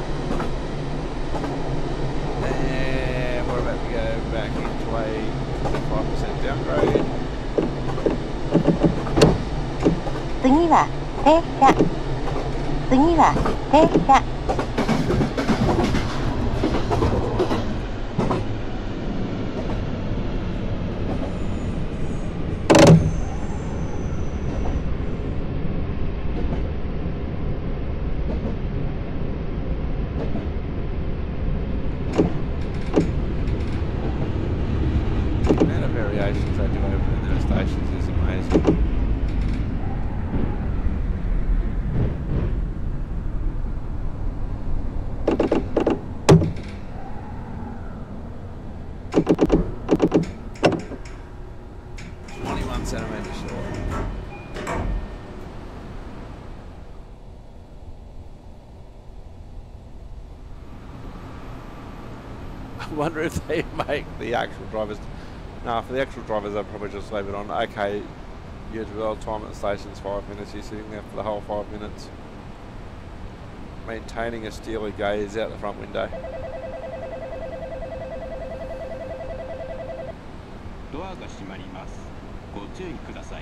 And we're about to go back into a 25% downgrade. 次は停車。次は停車。 I wonder if they make the actual drivers. No, for the actual drivers, they'll probably just leave it on. Okay, your dwell time at the station's 5 minutes. You're sitting there for the whole 5 minutes. Maintaining a steely gaze out the front window. ドアが閉まります。ご注意ください。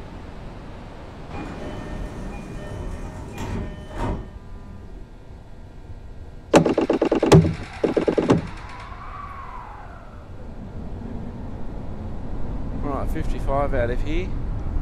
Right, 55 out of here.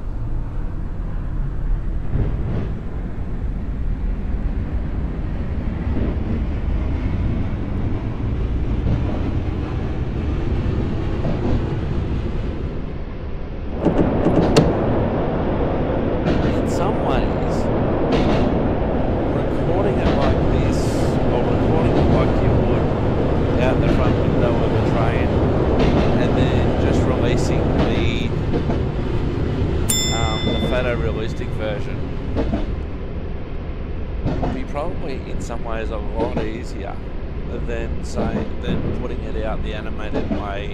In some ways a lot easier than putting it out the animated way,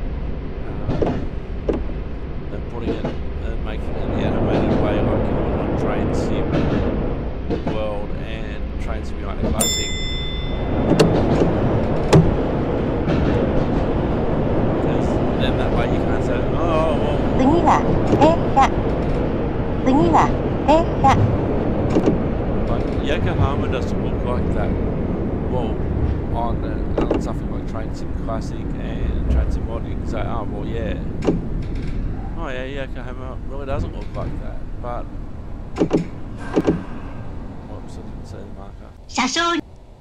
than putting it and making it the animated way like you would on Train Sim World and Train Simulator Classic. Because then that way you can't say, oh well. 次は停車。次は停車。 Yokohama doesn't look like that. Well, on something like Train Sim Classic and Train Sim World, you can say, oh well, yeah. Oh yeah, Yokohama really doesn't look like that. But, whoops, I didn't say the marker. 車掌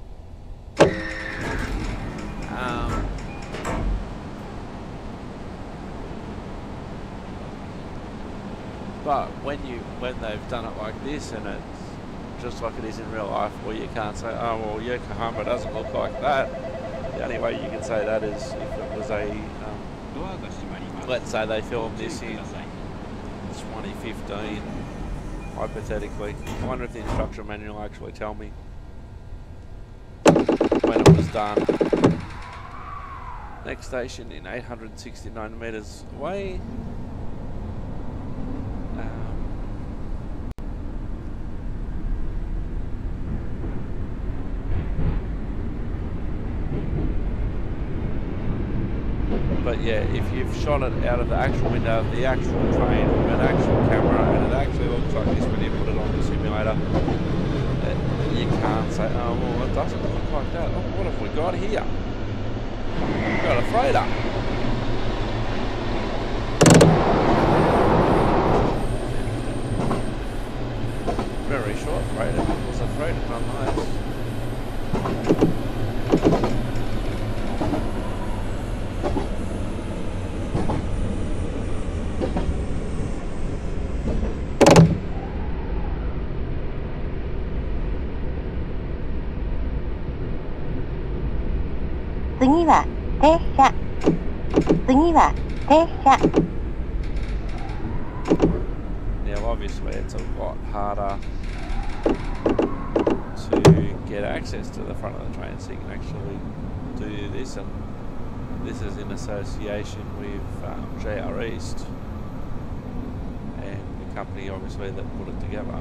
But when they've done it like this and it's just like it is in real life, where you can't say, oh well, Yokohama doesn't look like that. The only way you can say that is if it was a, let's say they filmed this in 2015, hypothetically. I wonder if the instruction manual will actually tell me when it was done. Next station in 869 metres away. But yeah, if you've shot it out of the actual window of the actual train with an actual camera and it actually looks like this when you put it on the simulator, you can't say, oh well, it doesn't look like that. Oh, what have we got here? We've got a freighter. Very short freighter. It was a freighter nonetheless. Now obviously it's a lot harder to get access to the front of the train, so you can actually do this, and this is in association with JR East and the company obviously that put it together.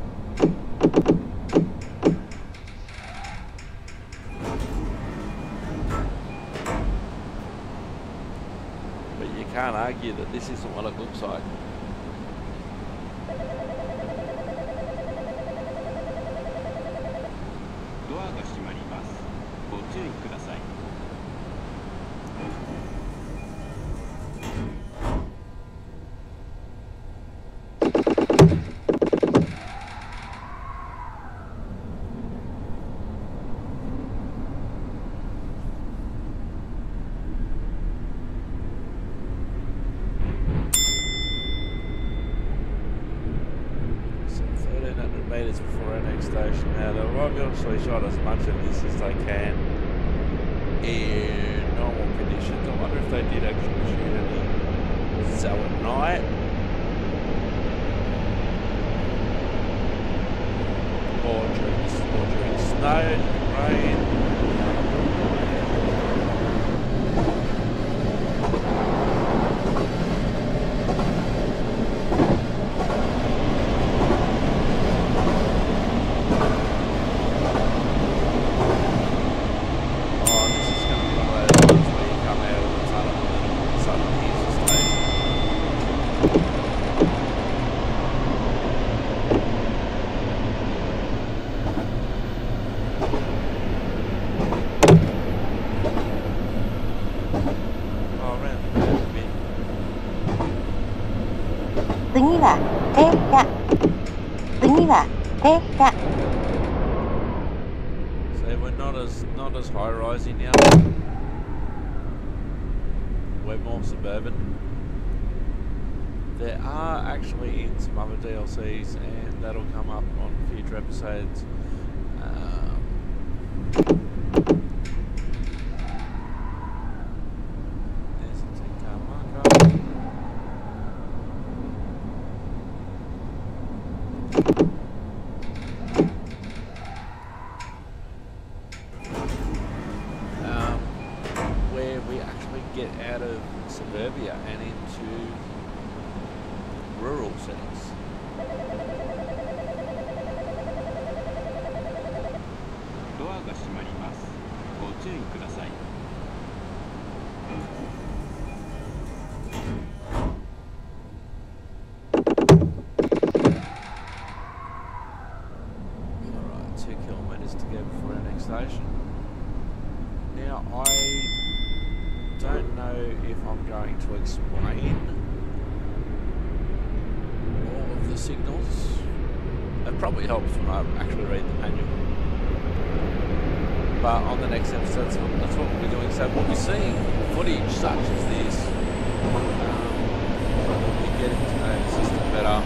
Can't argue that this isn't what it looks like. ドアが閉まります。ご注意ください。 Meters before our next station. Now they've obviously shot as much of this as they can in normal conditions. I wonder if they did actually shoot any so at night. Or during snow, during rain. 次は停車。次は停車。 So we're not as high rising now. We're more suburban. There are actually in some other DLCs, and that'll come up on future episodes. There's a 10-car marker. Where we actually get out of suburbia and into rural settings. Door が閉まります。ご注意ください。 Alright, 2 kilometres to go before our next station. Now, I don't know if I'm going to explain all of the signals. It probably helps when I actually read the manual. But on the next episode, that's what we'll be doing. So we'll be seeing footage such as this. We'll be getting to know the system better.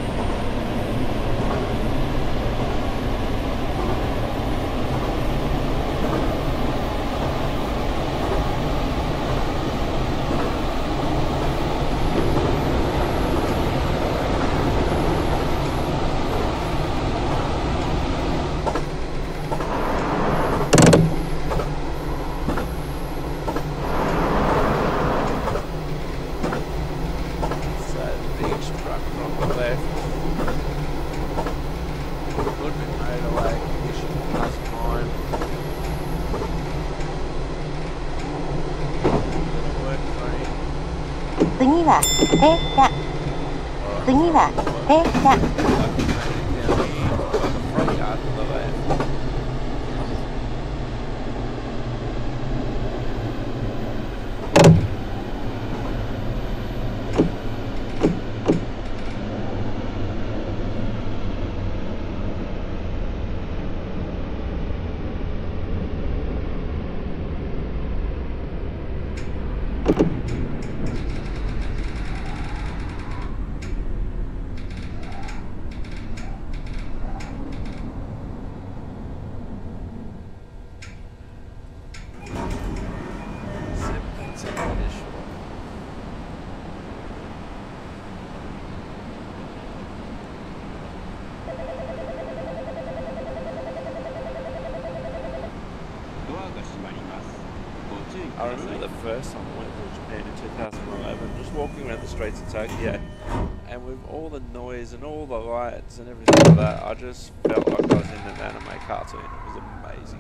次は停車。次は停車。I remember the first time I went to Japan in 2011, just walking around the streets of Tokyo, and with all the noise and all the lights and everything like that, I just felt like I was in an anime cartoon. It was amazing.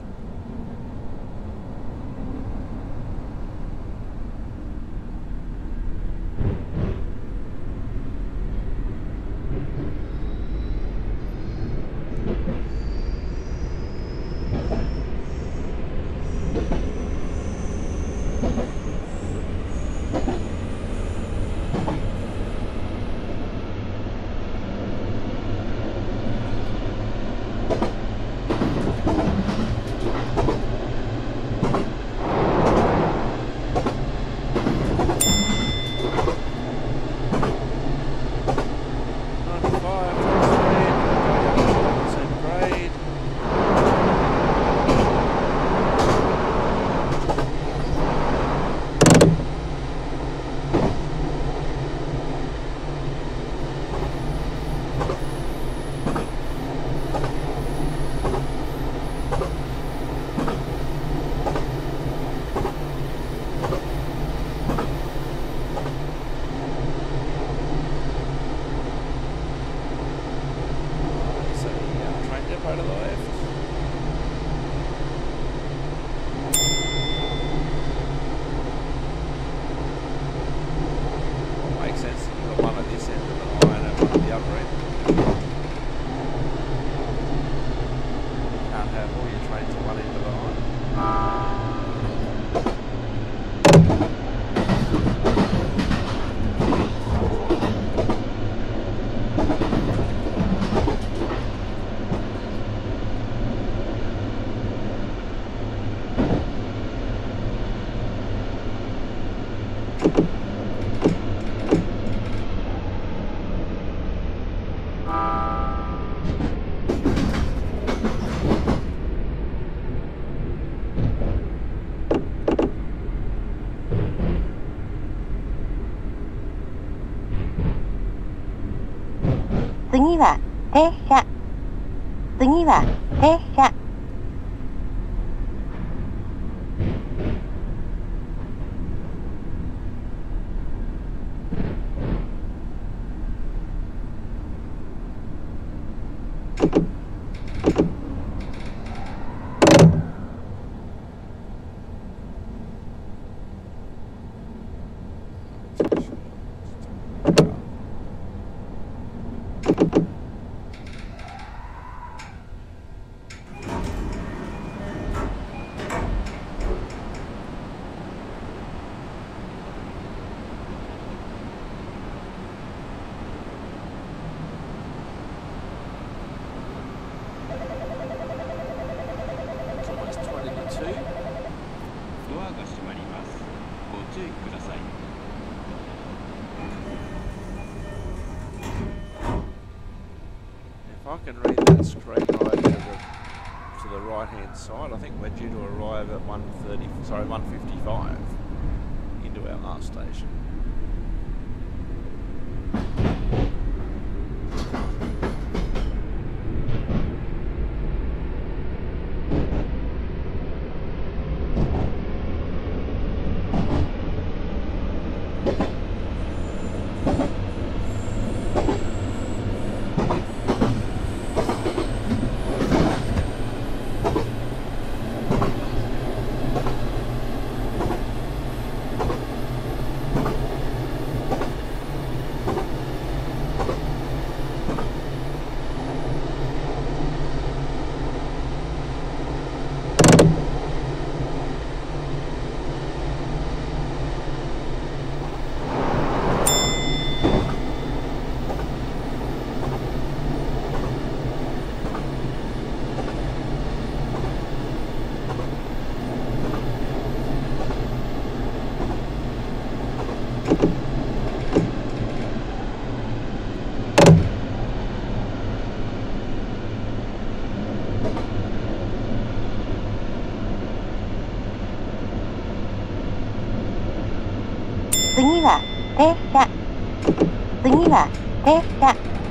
次は停車。次は停車。 It's almost 20 to 2. ドアが閉まります。ご注意ください。 If I can read that screen right to the right hand side, I think we're due to arrive at 155 into our last station.次は停車。次は停車。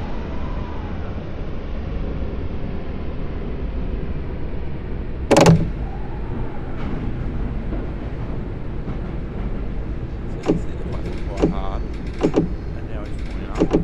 So he's hit the platform quite hard, and now he's pulling up.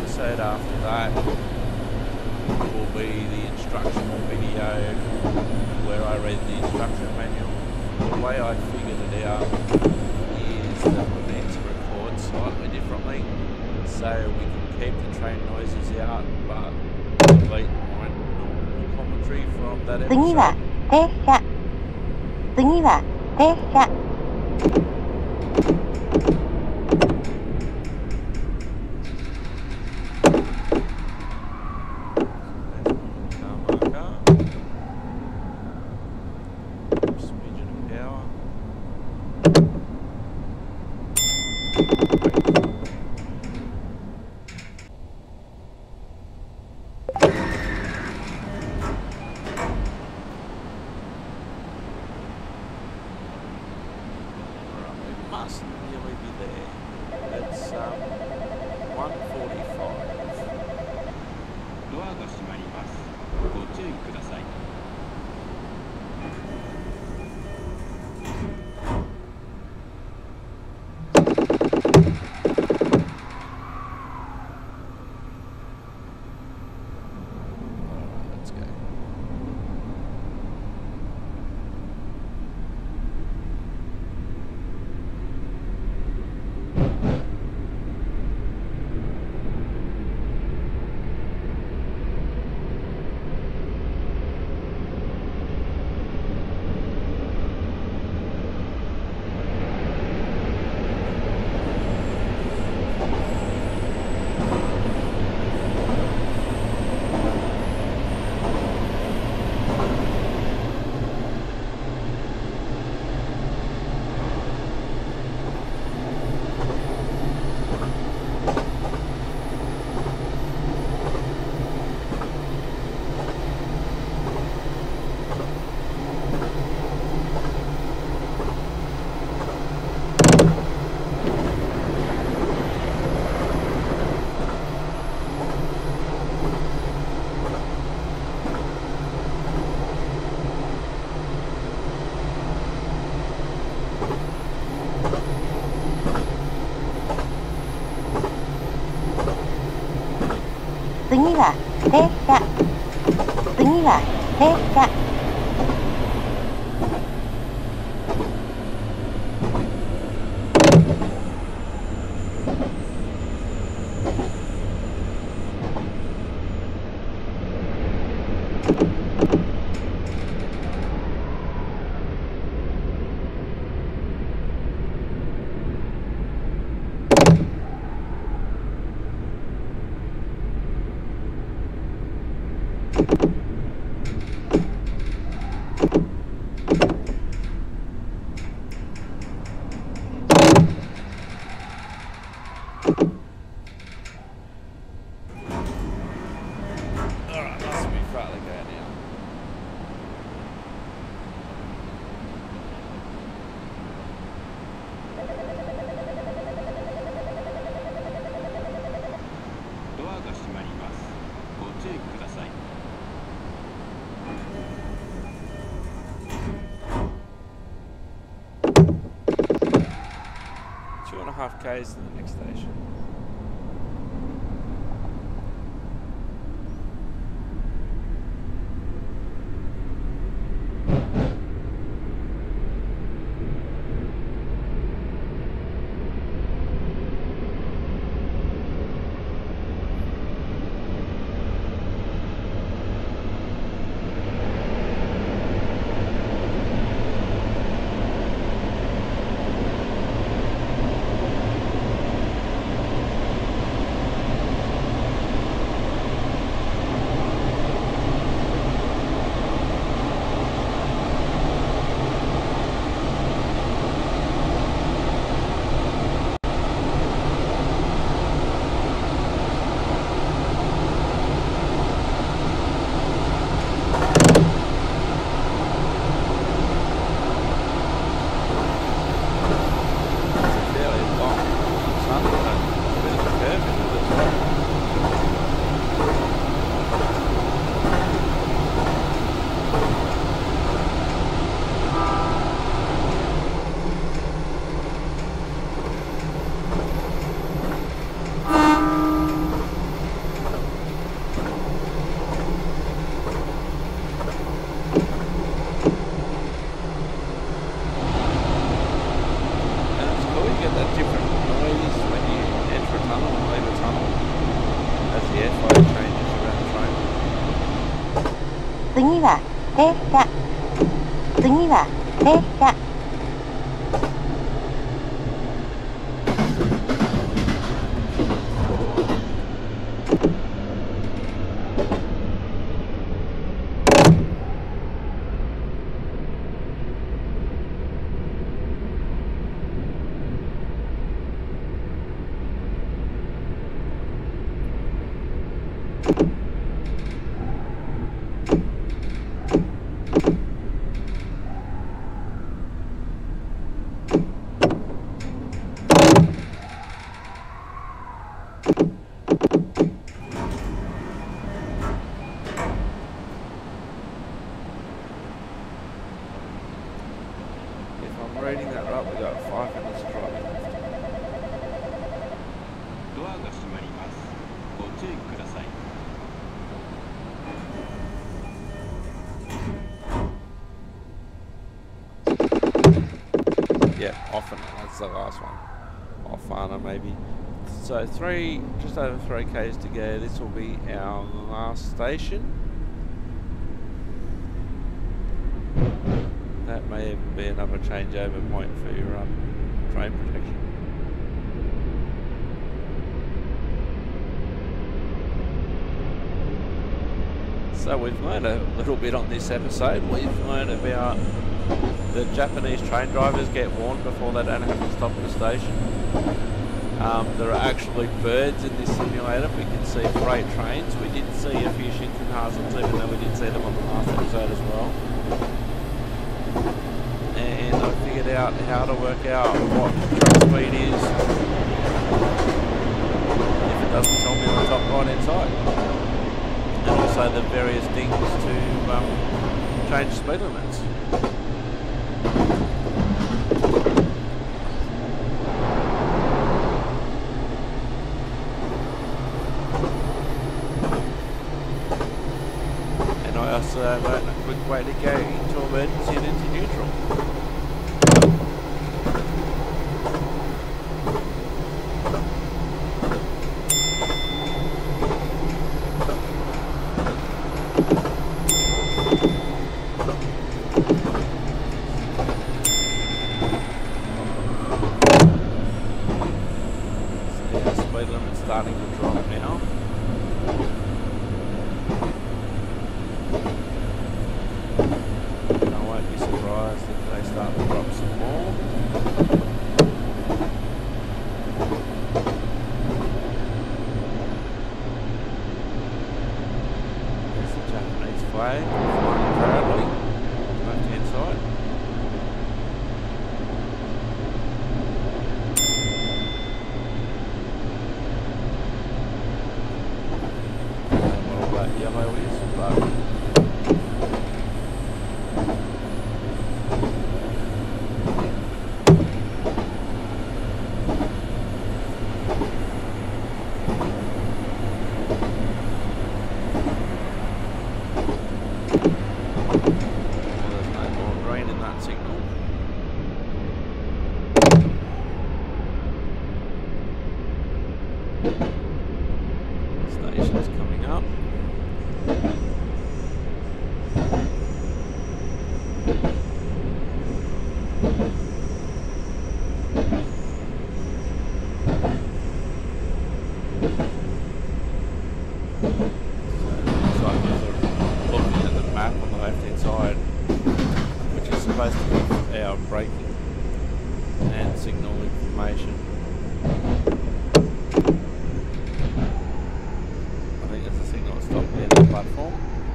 episode after that will be the instructional video where I read the instruction manual. The way I figured it out is that we need to record slightly differently so we can keep the train noises out but delete my normal commentary from that 次は episode. 停車。次は停車。 Must nearly be there. It's 1:45. ドアが閉まります。ご注意ください。 Let's go. 次は停車。次は停車。 Alright, must be fairly good now. Two and a half Ks to the next station. 次は停車。次は停車。 Reading that right, we got 5 minutes to drive. ドアが閉まります。ご注意ください。 Yeah, often. That's the last one. Offana maybe. So just over 3 k's to go. This will be our last station. That may even be another changeover point for your train protection. So we've learned a little bit on this episode. We've learned about the Japanese train drivers get warned before they don't have to stop at the station. There are actually birds in this simulator. We can see freight trains. We did see a few Shinkansen, even though we did see them on the last episode as well. And I figured out how to work out what track speed is if it doesn't tell me on the top right hand side. And also the various things to change speed limits. And I also learned a quick way to go into emergency and into neutral. Starting to drop now. I won't be surprised if they start to drop some more. There's the Japanese flag flying proudly on the left hand side. Yellow is, but there's no more green in that signal. Station's coming up. Supposed to be our braking and signal information. I think there's a signal at stop near the platform.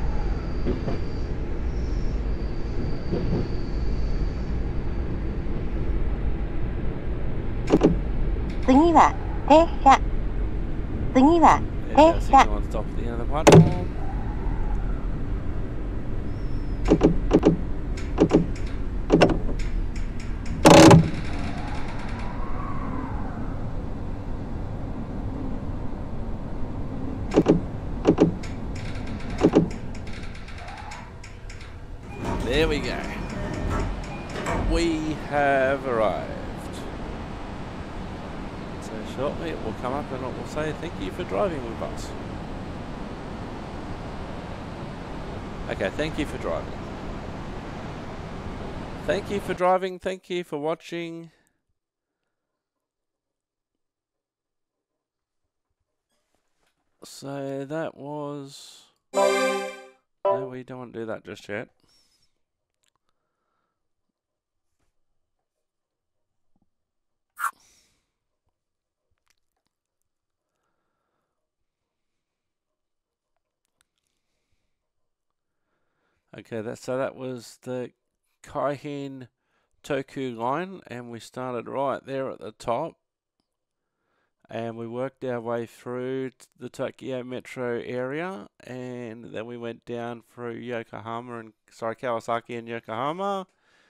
There's our signal at stop at the end of the platform. There we go. We have arrived. So shortly it will come up and it will say thank you for driving with us. Okay, thank you for driving. Thank you for driving. Thank you for watching. So that was... No, we don't want to do that just yet. Okay, that was the Keihin-Tohoku line, and we started right there at the top, and we worked our way through the Tokyo metro area, and then we went down through Kawasaki and Yokohama,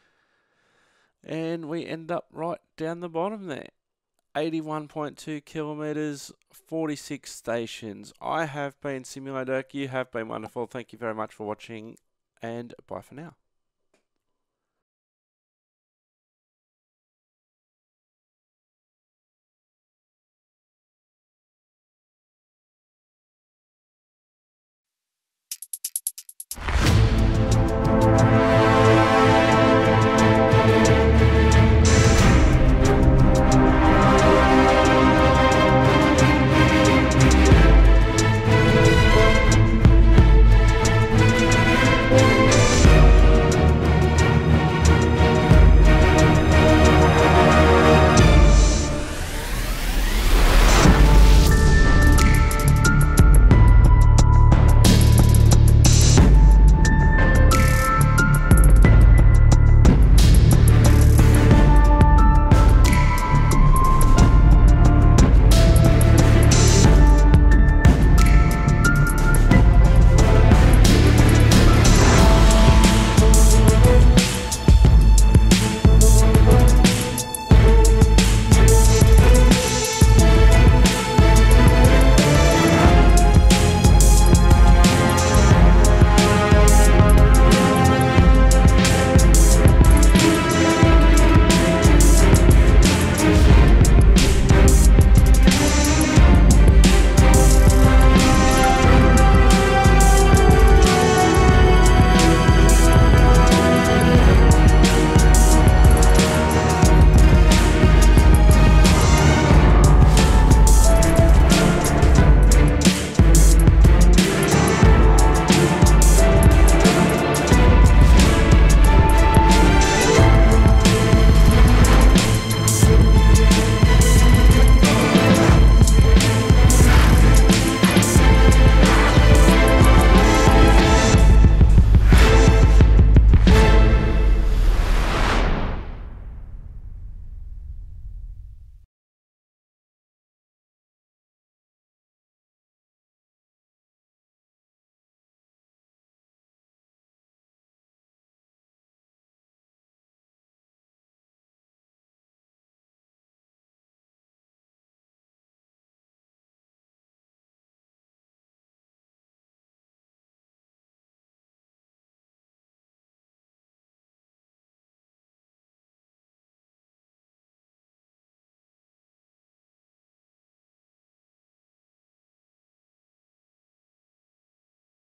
and we end up right down the bottom there. 81.2 kilometers, 46 stations. I have been Simulator. You have been wonderful. Thank you very much for watching, and bye for now.